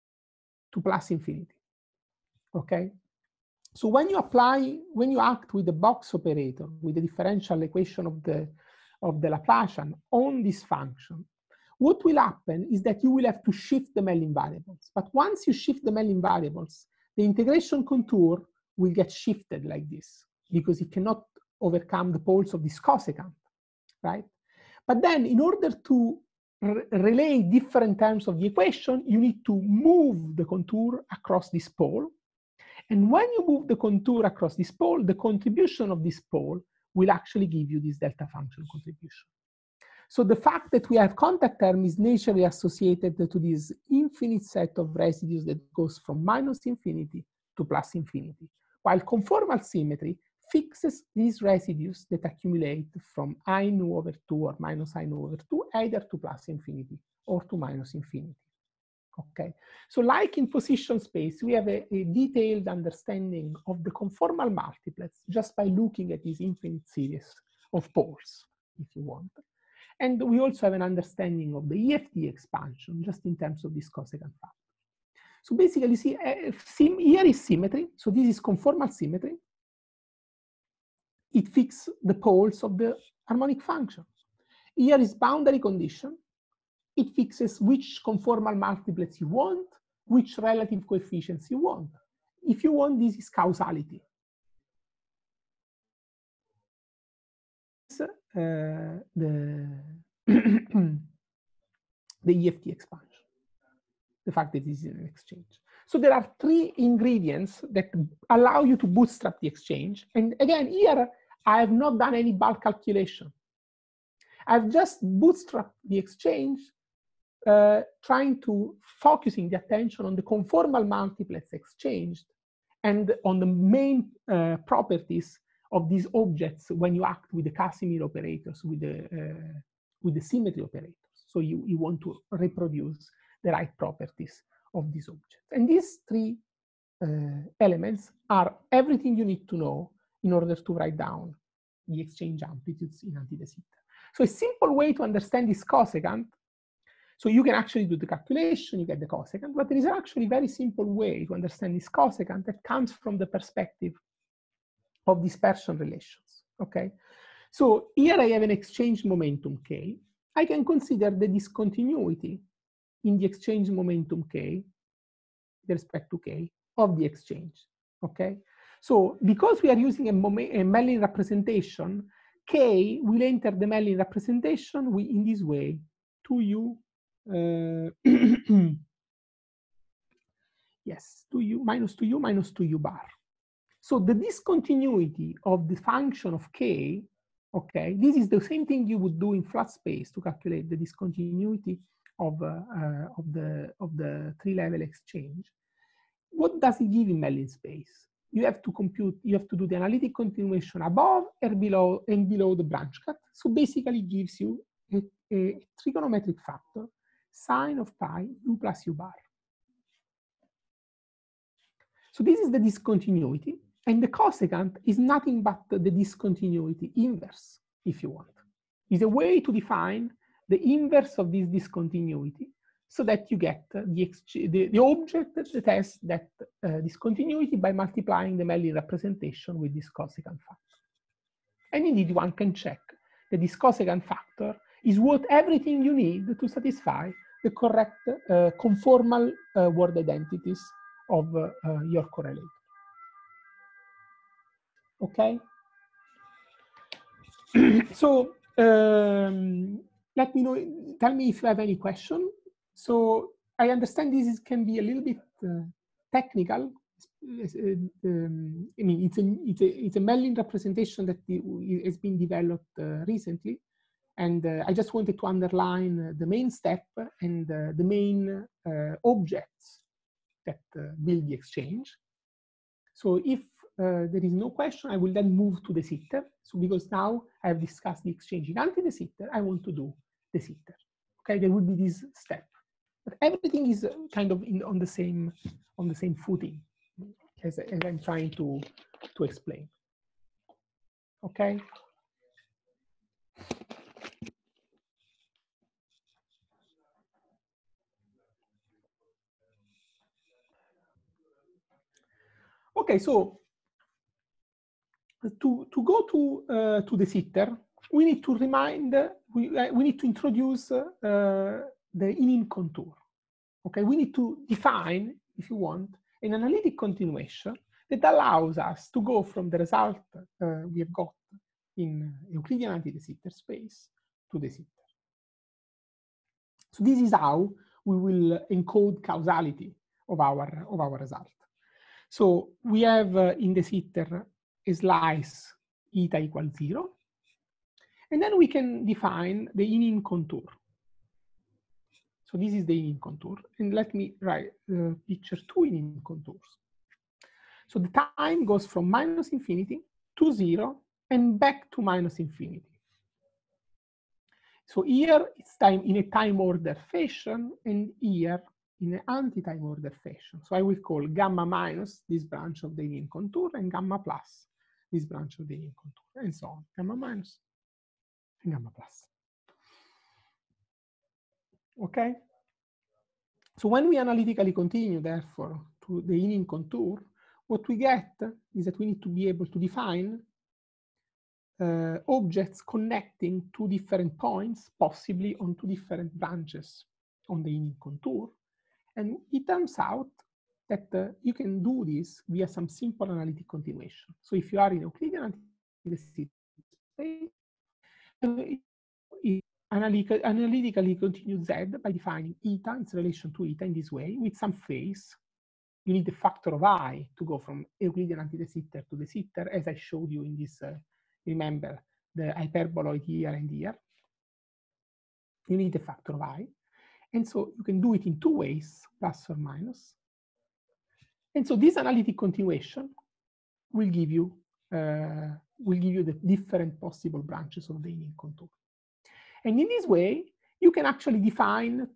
to plus infinity, okay? So when you act with the box operator, with the differential equation of the Laplacian on this function, what will happen is that you will have to shift the Mellin variables. But once you shift the Mellin variables, the integration contour will get shifted like this, because it cannot overcome the poles of this cosecant, right? But then in order to relay different terms of the equation, you need to move the contour across this pole. And when you move the contour across this pole, the contribution of this pole will actually give you this delta function contribution. So the fact that we have contact term is naturally associated to this infinite set of residues that goes from minus infinity to plus infinity, while conformal symmetry fixes these residues that accumulate from I nu over 2 or minus I nu over 2 either to plus infinity or to minus infinity. Okay, so like in position space, we have a detailed understanding of the conformal multiplets just by looking at this infinite series of poles, if you want. And we also have an understanding of the EFT expansion just in terms of this cosecant factor. So basically, see, here is symmetry. So this is conformal symmetry. It fixes the poles of the harmonic function. Here is boundary condition. It fixes which conformal multiplets you want, which relative coefficients you want. If you want, this is causality. The EFT expansion, the fact that this is an exchange. So there are 3 ingredients that allow you to bootstrap the exchange. And again, here, I have not done any bulk calculation. I've just bootstrapped the exchange, trying to focusing the attention on the conformal multiplets exchanged and on the main properties of these objects when you act with the Casimir operators, with the symmetry operators. So you want to reproduce the right properties of these objects. And these three elements are everything you need to know in order to write down the exchange amplitudes in anti-de Sitter. So a simple way to understand this cosecant, so you can actually do the calculation, you get the cosecant, but there is actually a very simple way to understand this cosecant that comes from the perspective of dispersion relations, okay? So here I have an exchange momentum K. I can consider the discontinuity in the exchange momentum K with respect to K of the exchange, okay? So because we are using a Mellin representation, K will enter the Mellin representation in this way, 2u, yes, 2u minus 2u bar. So the discontinuity of the function of K, okay, this is the same thing you would do in flat space to calculate the discontinuity of the three-level exchange. What does it give in Mellin space? You have to compute, you have to do the analytic continuation above and below the branch cut. So basically it gives you a trigonometric factor, sine of pi u plus u bar. So this is the discontinuity, and the cosecant is nothing but the discontinuity inverse, if you want. It's a way to define the inverse of this discontinuity so that you get the object that has that discontinuity by multiplying the Mellin representation with this cosecant factor. And indeed, one can check that this cosecant factor is what everything you need to satisfy the correct conformal word identities of your correlator. Okay? So let me know, tell me if you have any question. So I understand this can be a little bit technical. I mean, it's a Mellin representation that has been developed recently. And I just wanted to underline the main step and the main objects that build the exchange. So if there is no question, I will then move to de Sitter. So because now I have discussed the exchange in anti-de Sitter, I want to do de Sitter. Okay, there will be this step, but everything is kind of on the same footing as I'm trying to explain. Okay. Okay, so to go to de Sitter, we need to we need to introduce the in contour. Okay, we need to define, if you want, an analytic continuation that allows us to go from the result we have got in Euclidean anti-de Sitter space to de Sitter. So this is how we will encode causality of our result. So we have in de Sitter a slice eta equals 0, and then we can define the in contour. So this is the in contour, and let me write picture two in contours. So the time goes from minus infinity to 0 and back to minus infinity. So here it's time in a time order fashion, and here in an anti-time order fashion. So I will call gamma minus this branch of the in contour and gamma plus this branch of the in contour, and so on. Gamma minus and gamma plus. Okay? So when we analytically continue, therefore, to the in contour, what we get is that we need to be able to define objects connecting two different points, possibly on two different branches on the in contour. And it turns out that you can do this via some simple analytic continuation. So if you are in Euclidean anti-de Sitter space, analytically continue Z by defining eta, its relation to eta in this way, with some phase. You need the factor of I to go from Euclidean anti-de Sitter to de Sitter, as I showed you in this, remember, the hyperboloid here and here. You need the factor of I. And so you can do it in two ways, plus or minus. And so this analytic continuation will give you the different possible branches of the inning contour. And in this way, you can actually define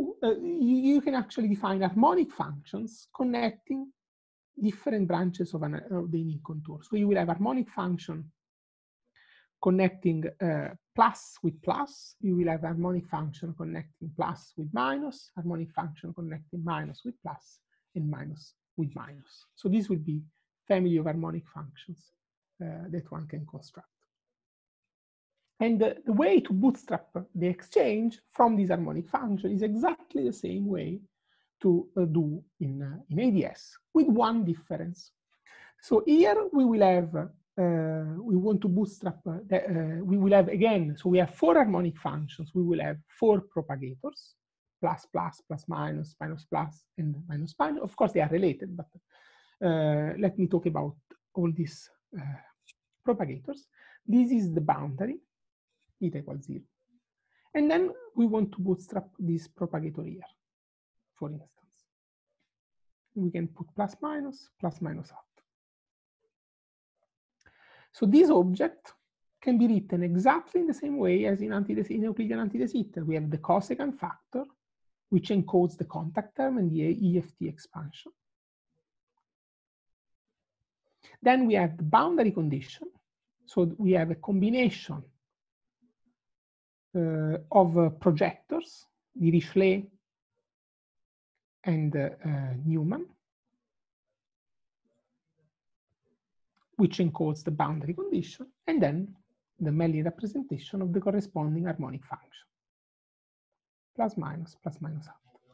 harmonic functions connecting different branches of the inning contour. So you will have harmonic function connecting plus with plus. You will have harmonic function connecting plus with minus, harmonic function connecting minus with plus, and minus with minus. So this will be family of harmonic functions that one can construct. And the way to bootstrap the exchange from this harmonic function is exactly the same way to do in ADS, with one difference. So here we will have, we want to bootstrap, we will have again, so we have 4 harmonic functions. We will have 4 propagators, plus, plus, plus, minus, minus, plus, and minus, minus. Of course, they are related, but let me talk about all these propagators. This is the boundary, eta equals 0. And then we want to bootstrap this propagator here, for instance. We can put plus, minus out. So this object can be written exactly in the same way as in Euclidean anti de Sitter. We have the cosecant factor, which encodes the contact term and the EFT expansion. Then we have the boundary condition. So we have a combination of projectors, Dirichlet and Newman, which encodes the boundary condition, and then the Mellin representation of the corresponding harmonic function. Plus, minus out.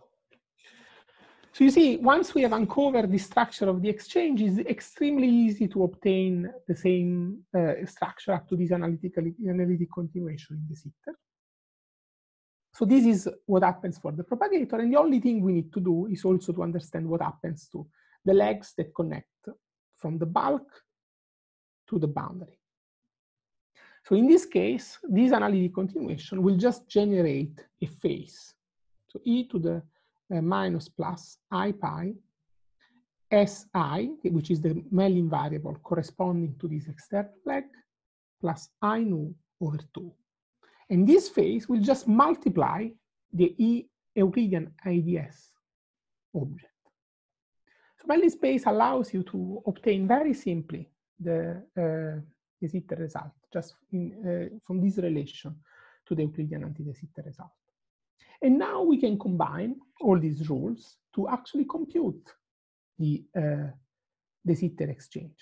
So you see, once we have uncovered the structure of the exchange, it's extremely easy to obtain the same structure up to this analytic continuation in de Sitter. So this is what happens for the propagator, and the only thing we need to do is also to understand what happens to the legs that connect from the bulk to the boundary. So in this case, this analytic continuation will just generate a phase. So e to the minus plus I pi Si, which is the Mellin variable corresponding to this external leg, plus I nu over 2. And this phase will just multiply the Euclidean IDS object. So Mellin space allows you to obtain very simply the de Sitter result, just from this relation to the Euclidean anti de Sitter result. And now we can combine all these rules to actually compute the de Sitter exchange.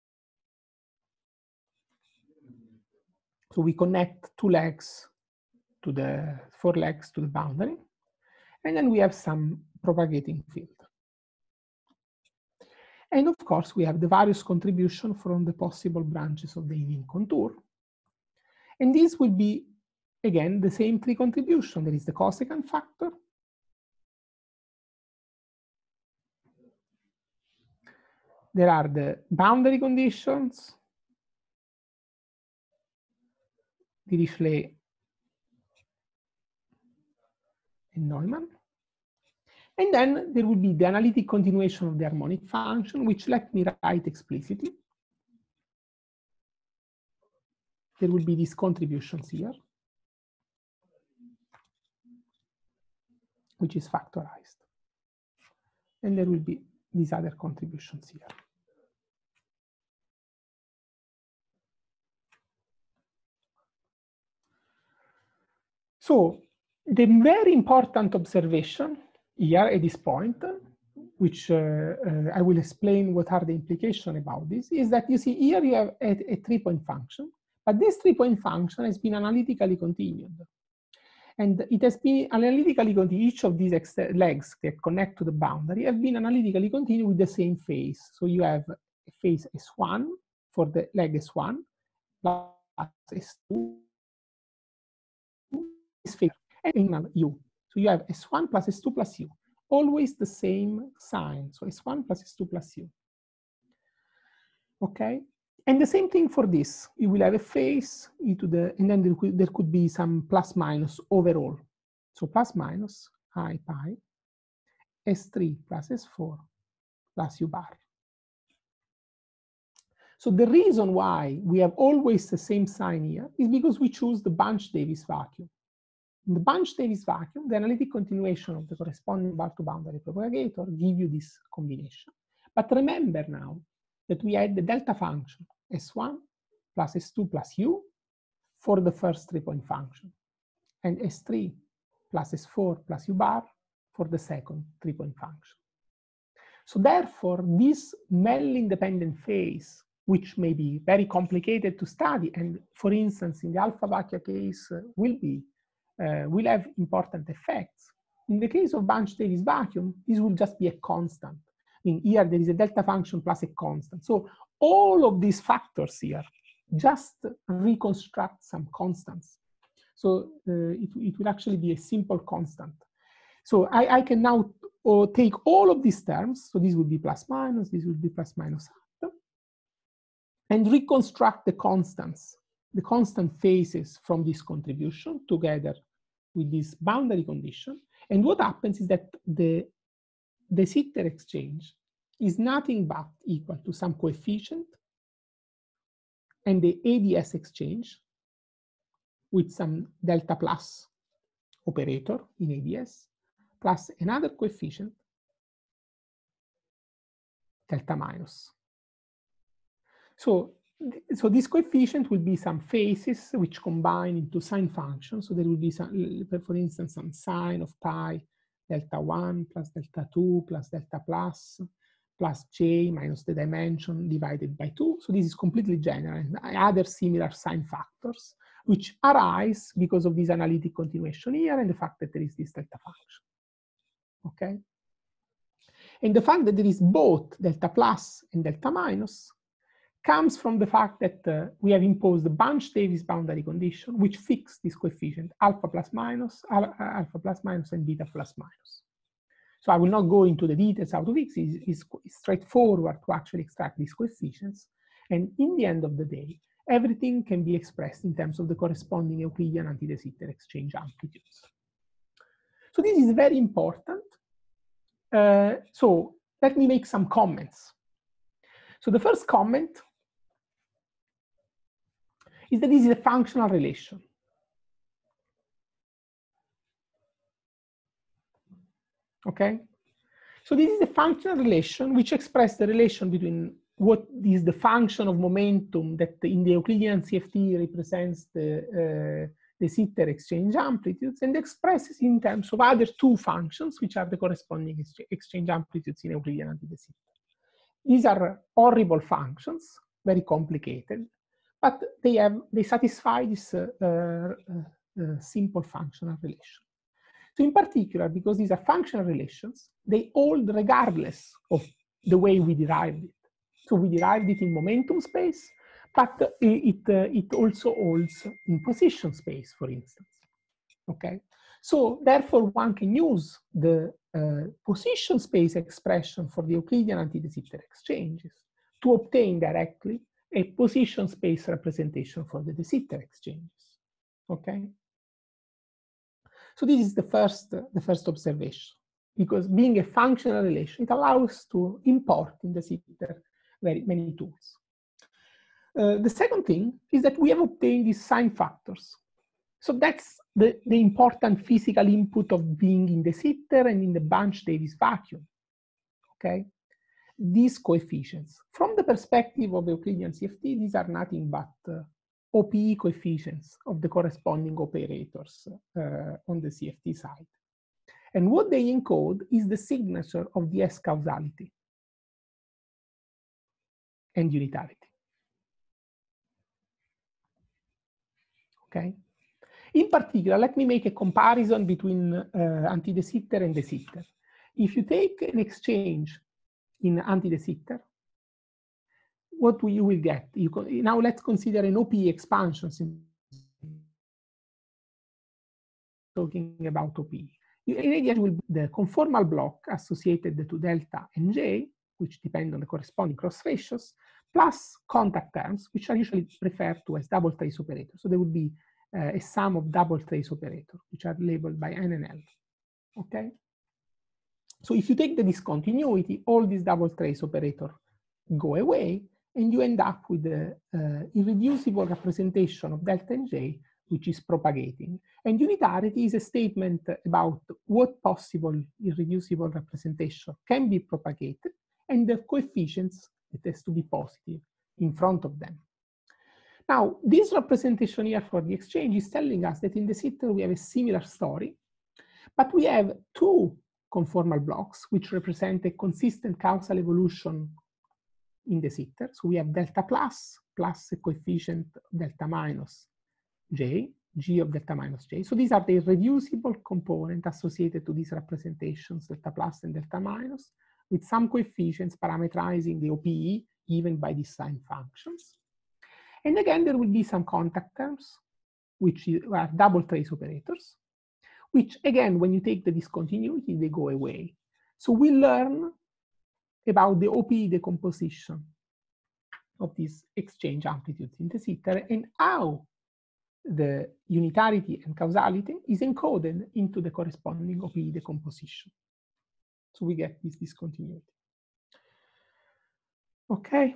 So we connect 4 legs to the boundary, and then we have some propagating field. And of course, we have the various contributions from the possible branches of the inning contour. And this will be, again, the same 3 contributions. There is the cosecant factor. There are the boundary conditions, Dirichlet and Neumann. And then there will be the analytic continuation of the harmonic function, which let me write explicitly. There will be these contributions here, which is factorized. And there will be these other contributions here. So the very important observation here at this point, which I will explain what are the implications about this, is that you see here you have a 3-point function, but this 3-point function has been analytically continued. And it has been analytically continued, each of these legs that connect to the boundary have been analytically continued with the same phase. So you have a phase S1 for the leg S1, plus S2, this phase, and U. So you have S1 plus S2 plus U, always the same sign. So S1 plus S2 plus U. Okay? And the same thing for this. You will have a phase into the, and then there could be some plus minus overall. So plus minus I pi S3 plus S4 plus U bar. So the reason why we have always the same sign here is because we choose the Bunch-Davies vacuum. In the Bunch-Davies vacuum, the analytic continuation of the corresponding bar-to-boundary propagator give you this combination. But remember now that we had the delta function S1 plus S2 plus U for the first 3-point function, and S3 plus S4 plus U bar for the second 3-point function. So therefore, this MEL-independent phase, which may be very complicated to study, and for instance, in the alpha vacua case, will have important effects. In the case of Bunch-Davies vacuum, this will just be a constant. I mean, here there is a delta function plus a constant. So all of these factors here just reconstruct some constants. So it will actually be a simple constant. So I can now take all of these terms, so this would be plus minus, this would be plus minus half, and reconstruct the constants, the constant phases from this contribution together with this boundary condition. And what happens is that the de Sitter exchange is nothing but equal to some coefficient and the ADS exchange with some delta plus operator in ADS plus another coefficient delta minus. So this coefficient will be some phases which combine into sine functions. So there will be some, for instance, some sine of pi delta 1 plus delta 2 plus delta plus j minus the dimension divided by 2. So this is completely general, and other similar sine factors which arise because of this analytic continuation here and the fact that there is this delta function. Okay? And the fact that there is both delta plus and delta minus comes from the fact that we have imposed the Bunch-Davies boundary condition, which fixes this coefficient alpha plus minus, and beta plus minus. So I will not go into the details how to fix it. It's straightforward to actually extract these coefficients. And in the end of the day, everything can be expressed in terms of the corresponding Euclidean anti-de Sitter exchange amplitudes. So this is very important. So let me make some comments. So the first comment is that this is a functional relation. Okay? So this is a functional relation which expresses the relation between what is the function of momentum that in the Euclidean CFT represents the de Sitter exchange amplitudes, and expresses in terms of other two functions which are the corresponding exchange amplitudes in Euclidean anti-de Sitter. These are horrible functions, very complicated, but they satisfy this simple functional relation. So in particular, because these are functional relations, they hold regardless of the way we derived it. So we derived it in momentum space, but it also holds in position space, for instance. Okay? So therefore, one can use the position space expression for the Euclidean anti-de Sitter exchanges to obtain directly a position space representation for the de Sitter exchanges. Okay? So this is the first observation, because being a functional relation, it allows to import in de Sitter very many tools. The second thing is that we have obtained these sine factors. So that's the important physical input of being in de Sitter and in the Bunch-Davies vacuum. Okay? These coefficients, from the perspective of Euclidean CFT, these are nothing but OPE coefficients of the corresponding operators on the CFT side. And what they encode is the signature of the S causality and unitarity. Okay? In particular, let me make a comparison between anti-de Sitter and de Sitter. If you take an exchange in anti-de Sitter, what you will get? Now let's consider an OPE expansion. Talking about OPE. It will be the conformal block associated to delta and j, which depend on the corresponding cross ratios, plus contact terms, which are usually referred to as double trace operators. So there would be a sum of double trace operators, which are labeled by N and L. Okay? So if you take the discontinuity, all these double trace operators go away, and you end up with the irreducible representation of delta and j, which is propagating. And unitarity is a statement about what possible irreducible representation can be propagated, and the coefficients, it has to be positive, in front of them. Now, this representation here for the exchange is telling us that in de Sitter we have a similar story, but we have two conformal blocks which represent a consistent causal evolution in de Sitter. So we have delta plus a coefficient delta minus j, g of delta minus j. So these are the irreducible components associated to these representations, delta plus and delta minus, with some coefficients parameterizing the OPE given by these sign functions. And again, there will be some contact terms, which are double trace operators, which again, when you take the discontinuity, they go away. So we learn about the OPE decomposition of these exchange amplitudes in de Sitter and how the unitarity and causality is encoded into the corresponding OPE decomposition. So we get this discontinuity. Okay.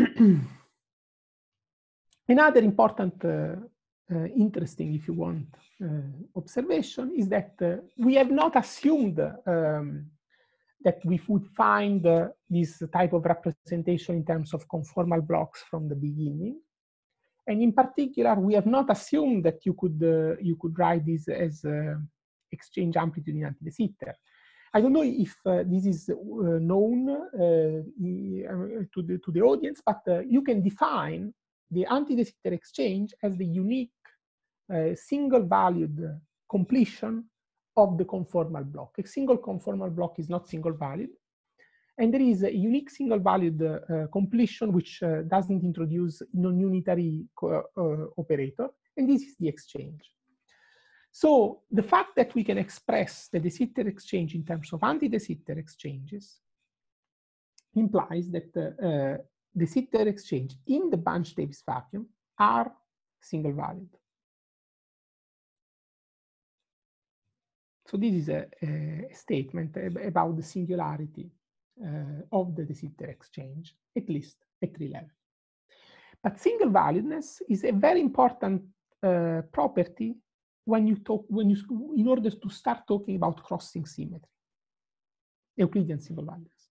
Another important, interesting, if you want, observation is that we have not assumed that we would find this type of representation in terms of conformal blocks from the beginning. And in particular, we have not assumed that you could write this as exchange amplitude in anti-de Sitter. I don't know if this is known to the audience, but you can define the anti-de Sitter exchange as the unique single-valued completion of the conformal block. A single conformal block is not single-valued, and there is a unique single-valued completion which doesn't introduce non-unitary operator, and this is the exchange. So the fact that we can express the de Sitter exchange in terms of anti-de Sitter exchanges implies that de Sitter exchange in the Bunch-Davies vacuum are single-valued. So this is a statement about the singularity of the de Sitter exchange, at least at 3 levels. But single-valuedness is a very important property when you in order to start talking about crossing symmetry, Euclidean single-valuedness.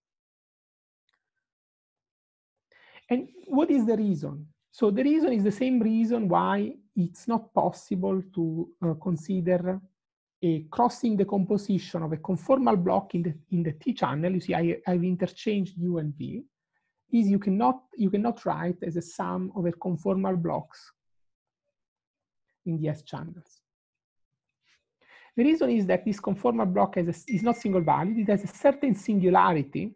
And what is the reason? So the reason is the same reason why it's not possible to consider a crossing decomposition of a conformal block in the T channel. You see, I've interchanged U and V. Is you cannot write as a sum of a conformal blocks in the S channels. The reason is that this conformal block is not single-valued. It has a certain singularity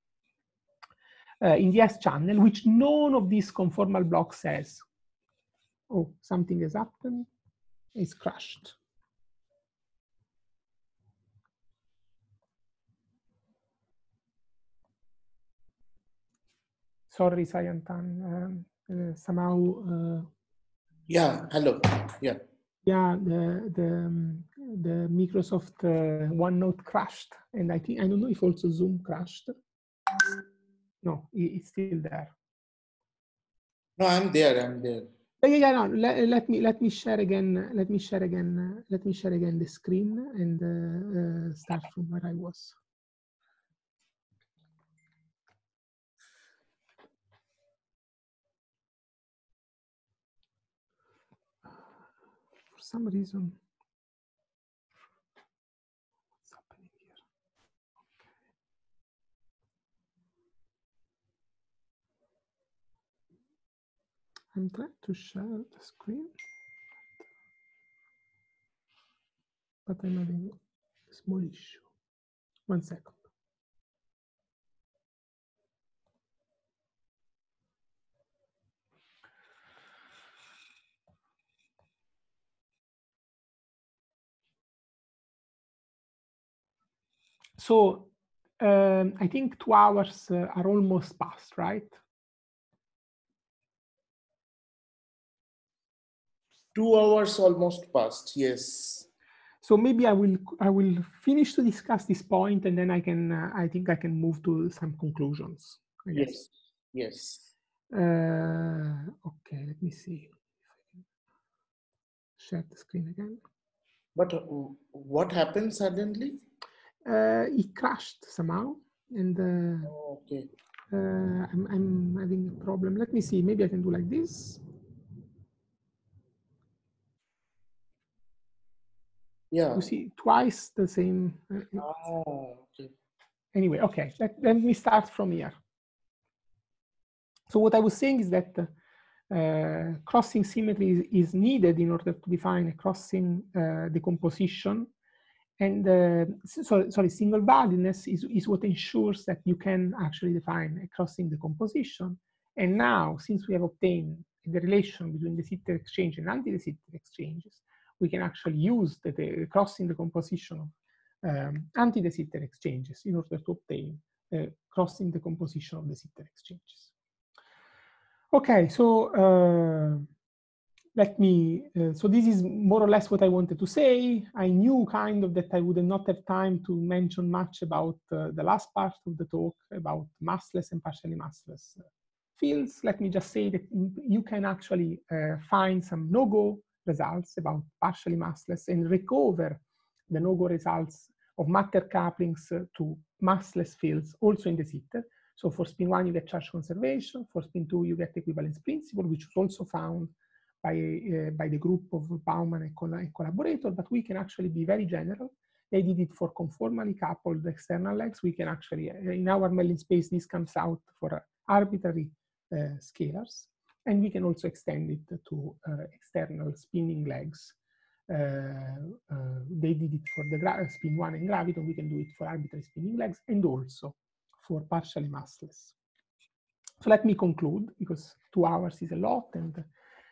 in the S channel, which none of these conformal blocks has. Oh, something has happened. It's crashed. Sorry, Sayantan. Somehow. Yeah. Hello. Yeah. Yeah. The Microsoft OneNote crashed, and I don't know if also Zoom crashed. No, it's still there. No, I'm there. I'm there. Yeah. No. Let me share again. Let me share again the screen and start from where I was. For some reason, what's happening here? I'm trying to share the screen, but I'm having a small issue. 1 second. So I think 2 hours are almost past, right? 2 hours almost passed, yes. So maybe I will finish to discuss this point, and then I can I think I can move to some conclusions, I guess. Yes. Okay, let me see. Share the screen again. But what happened suddenly? It crashed somehow, and okay. I'm having a problem. Let me see. Maybe I can do like this. Yeah. You see twice the same. Okay. Anyway, okay. Let me start from here. So what I was saying is that crossing symmetry is needed in order to define a crossing decomposition. And sorry, single valueness is what ensures that you can actually define a crossing decomposition. And now, since we have obtained the relation between de Sitter exchange and anti-de Sitter exchanges, we can actually use the crossing decomposition of anti-de Sitter exchanges in order to obtain crossing decomposition of de Sitter exchanges. Okay, so let me, so this is more or less what I wanted to say. I knew kind of that I would not have time to mention much about the last part of the talk about massless and partially massless fields. Let me just say that you can actually find some no-go results about partially massless and recover the no-go results of matter couplings to massless fields also in de Sitter. So for spin 1, you get charge conservation. For spin 2, you get equivalence principle, which was also found by the group of Bauman and collaborator, but we can actually be very general. They did it for conformally coupled external legs. We can actually, in our Mellin space, this comes out for arbitrary scalars. And we can also extend it to external spinning legs. They did it for the spin 1 and graviton. We can do it for arbitrary spinning legs and also for partially massless. So let me conclude, because 2 hours is a lot, and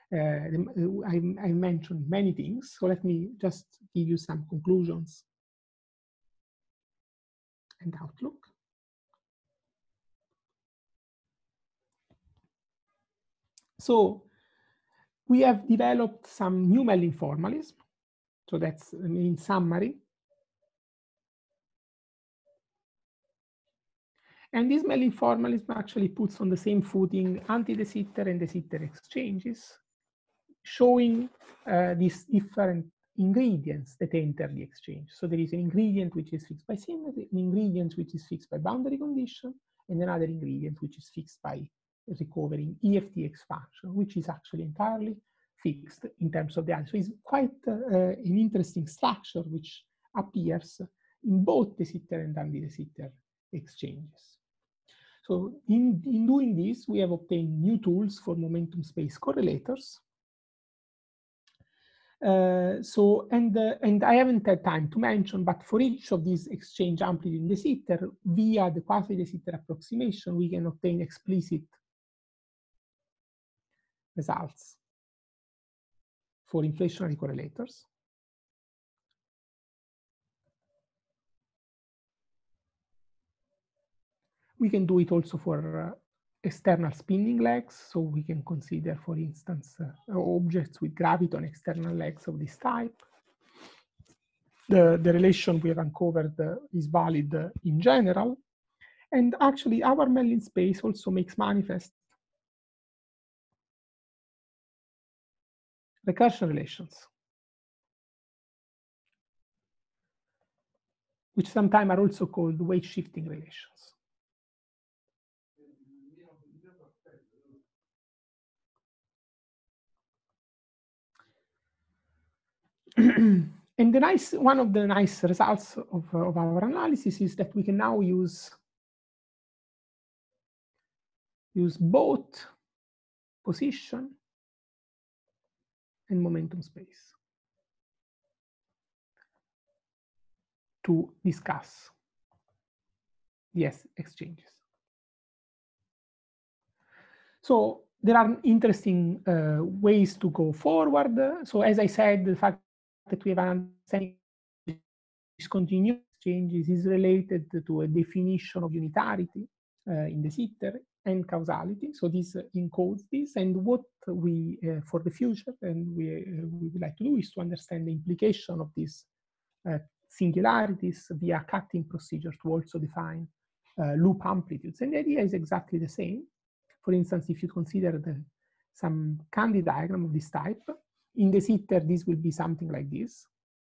I mentioned many things. So let me just give you some conclusions and outlook. So we have developed some new Mellin formalism. So that's in summary. And this Mellin formalism actually puts on the same footing anti-de Sitter and de Sitter exchanges, showing these different ingredients that enter the exchange. So there is an ingredient which is fixed by symmetry, an ingredient which is fixed by boundary condition, and another ingredient which is fixed by recovering EFTX function, which is actually entirely fixed in terms of the answer. So it's quite an interesting structure which appears in both de Sitter and anti-de Sitter exchanges. So in doing this, we have obtained new tools for momentum space correlators. And I haven't had time to mention, but for each of these exchange amplitude in de Sitter, via the quasi-de Sitter approximation, we can obtain explicit results for inflationary correlators. We can do it also for external spinning legs. So we can consider, for instance, objects with graviton external legs of this type. The relation we have uncovered is valid in general. And actually, our Mellin space also makes manifest recursion relations, which sometimes are also called weight shifting relations. And one of the nice results of our analysis is that we can now use both position and momentum space to discuss the exchanges. So there are interesting ways to go forward. So as I said, the fact that we have an understanding of discontinuous exchanges is related to a definition of unitarity in de Sitter and causality. So this encodes this, and what we for the future and we would like to do is to understand the implication of this singularities via cutting procedure to also define loop amplitudes. And the idea is exactly the same. For instance, if you consider some Candy diagram of this type, in De Sitter, this will be something like this.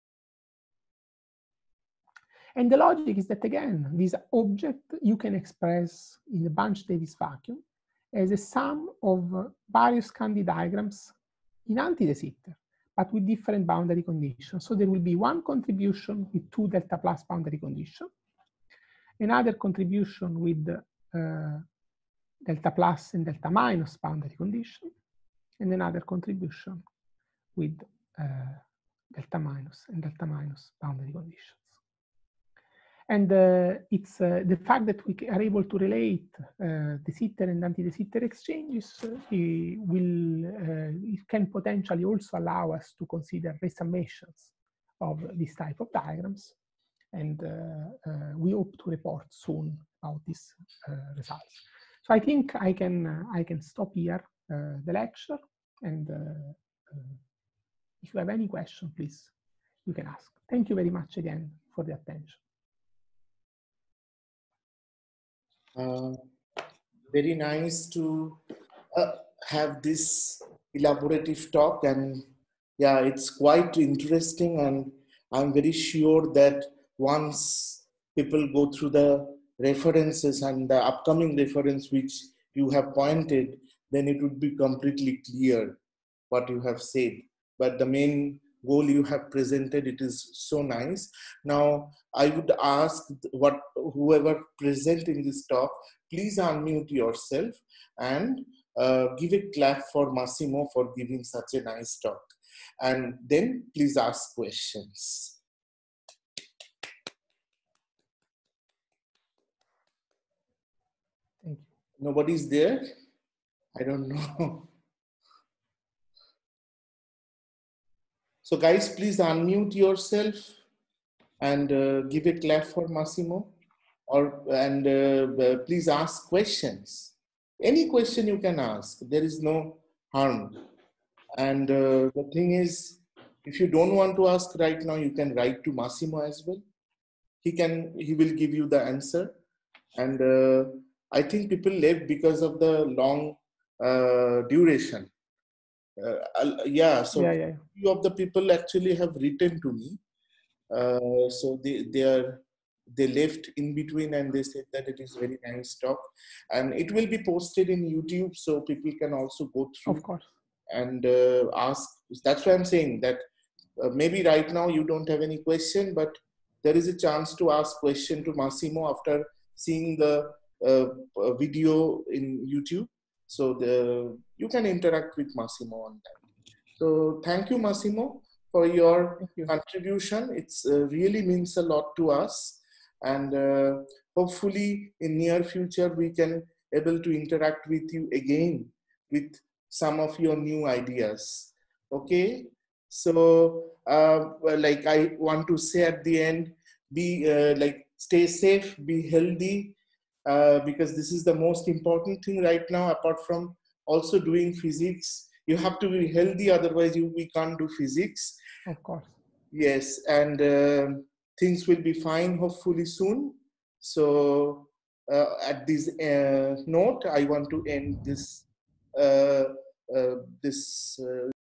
And the logic is that, again, this object you can express in the Bunch-Davies vacuum as a sum of various Candy diagrams in anti-De Sitter, but with different boundary conditions. So there will be one contribution with 2 delta plus boundary conditions, another contribution with delta plus and delta minus boundary condition, and another contribution with delta minus and delta minus boundary conditions. And it's the fact that we are able to relate De Sitter and anti-De Sitter exchanges it can potentially also allow us to consider resummations of this type of diagrams. And we hope to report soon about these results. So I think I can stop here the lecture, and if you have any question, please, you can ask. Thank you very much again for the attention. Very nice to have this elaborative talk, and yeah, it's quite interesting, and I'm very sure that once people go through the references and the upcoming reference which you have pointed, then it would be completely clear what you have said. But the main goal you have presented, it is so nice. Now, I would ask whoever present in this talk, please unmute yourself and give a clap for Massimo for giving such a nice talk. And then please ask questions. Thank you. Nobody's there? I don't know. So guys, please unmute yourself and give a clap for Massimo, and please ask questions. Any question you can ask, there is no harm. And the thing is, if you don't want to ask right now, you can write to Massimo as well. He will give you the answer. And I think people left because of the long duration. So few of the people actually have written to me. So they left in between, and they said that it is very nice talk, and it will be posted in YouTube, so people can also go through. Of course. And ask. That's why I'm saying that maybe right now you don't have any question, but there is a chance to ask question to Massimo after seeing the video in YouTube. So you can interact with Massimo on that. So thank you, Massimo, for your contribution. It's really means a lot to us, and hopefully in near future we can able to interact with you again with some of your new ideas. Okay, so like I want to say at the end, be stay safe, be healthy, because this is the most important thing right now. Apart from also doing physics, you have to be healthy, otherwise we can't do physics. Of course. Yes, and things will be fine hopefully soon. So at this note, I want to end this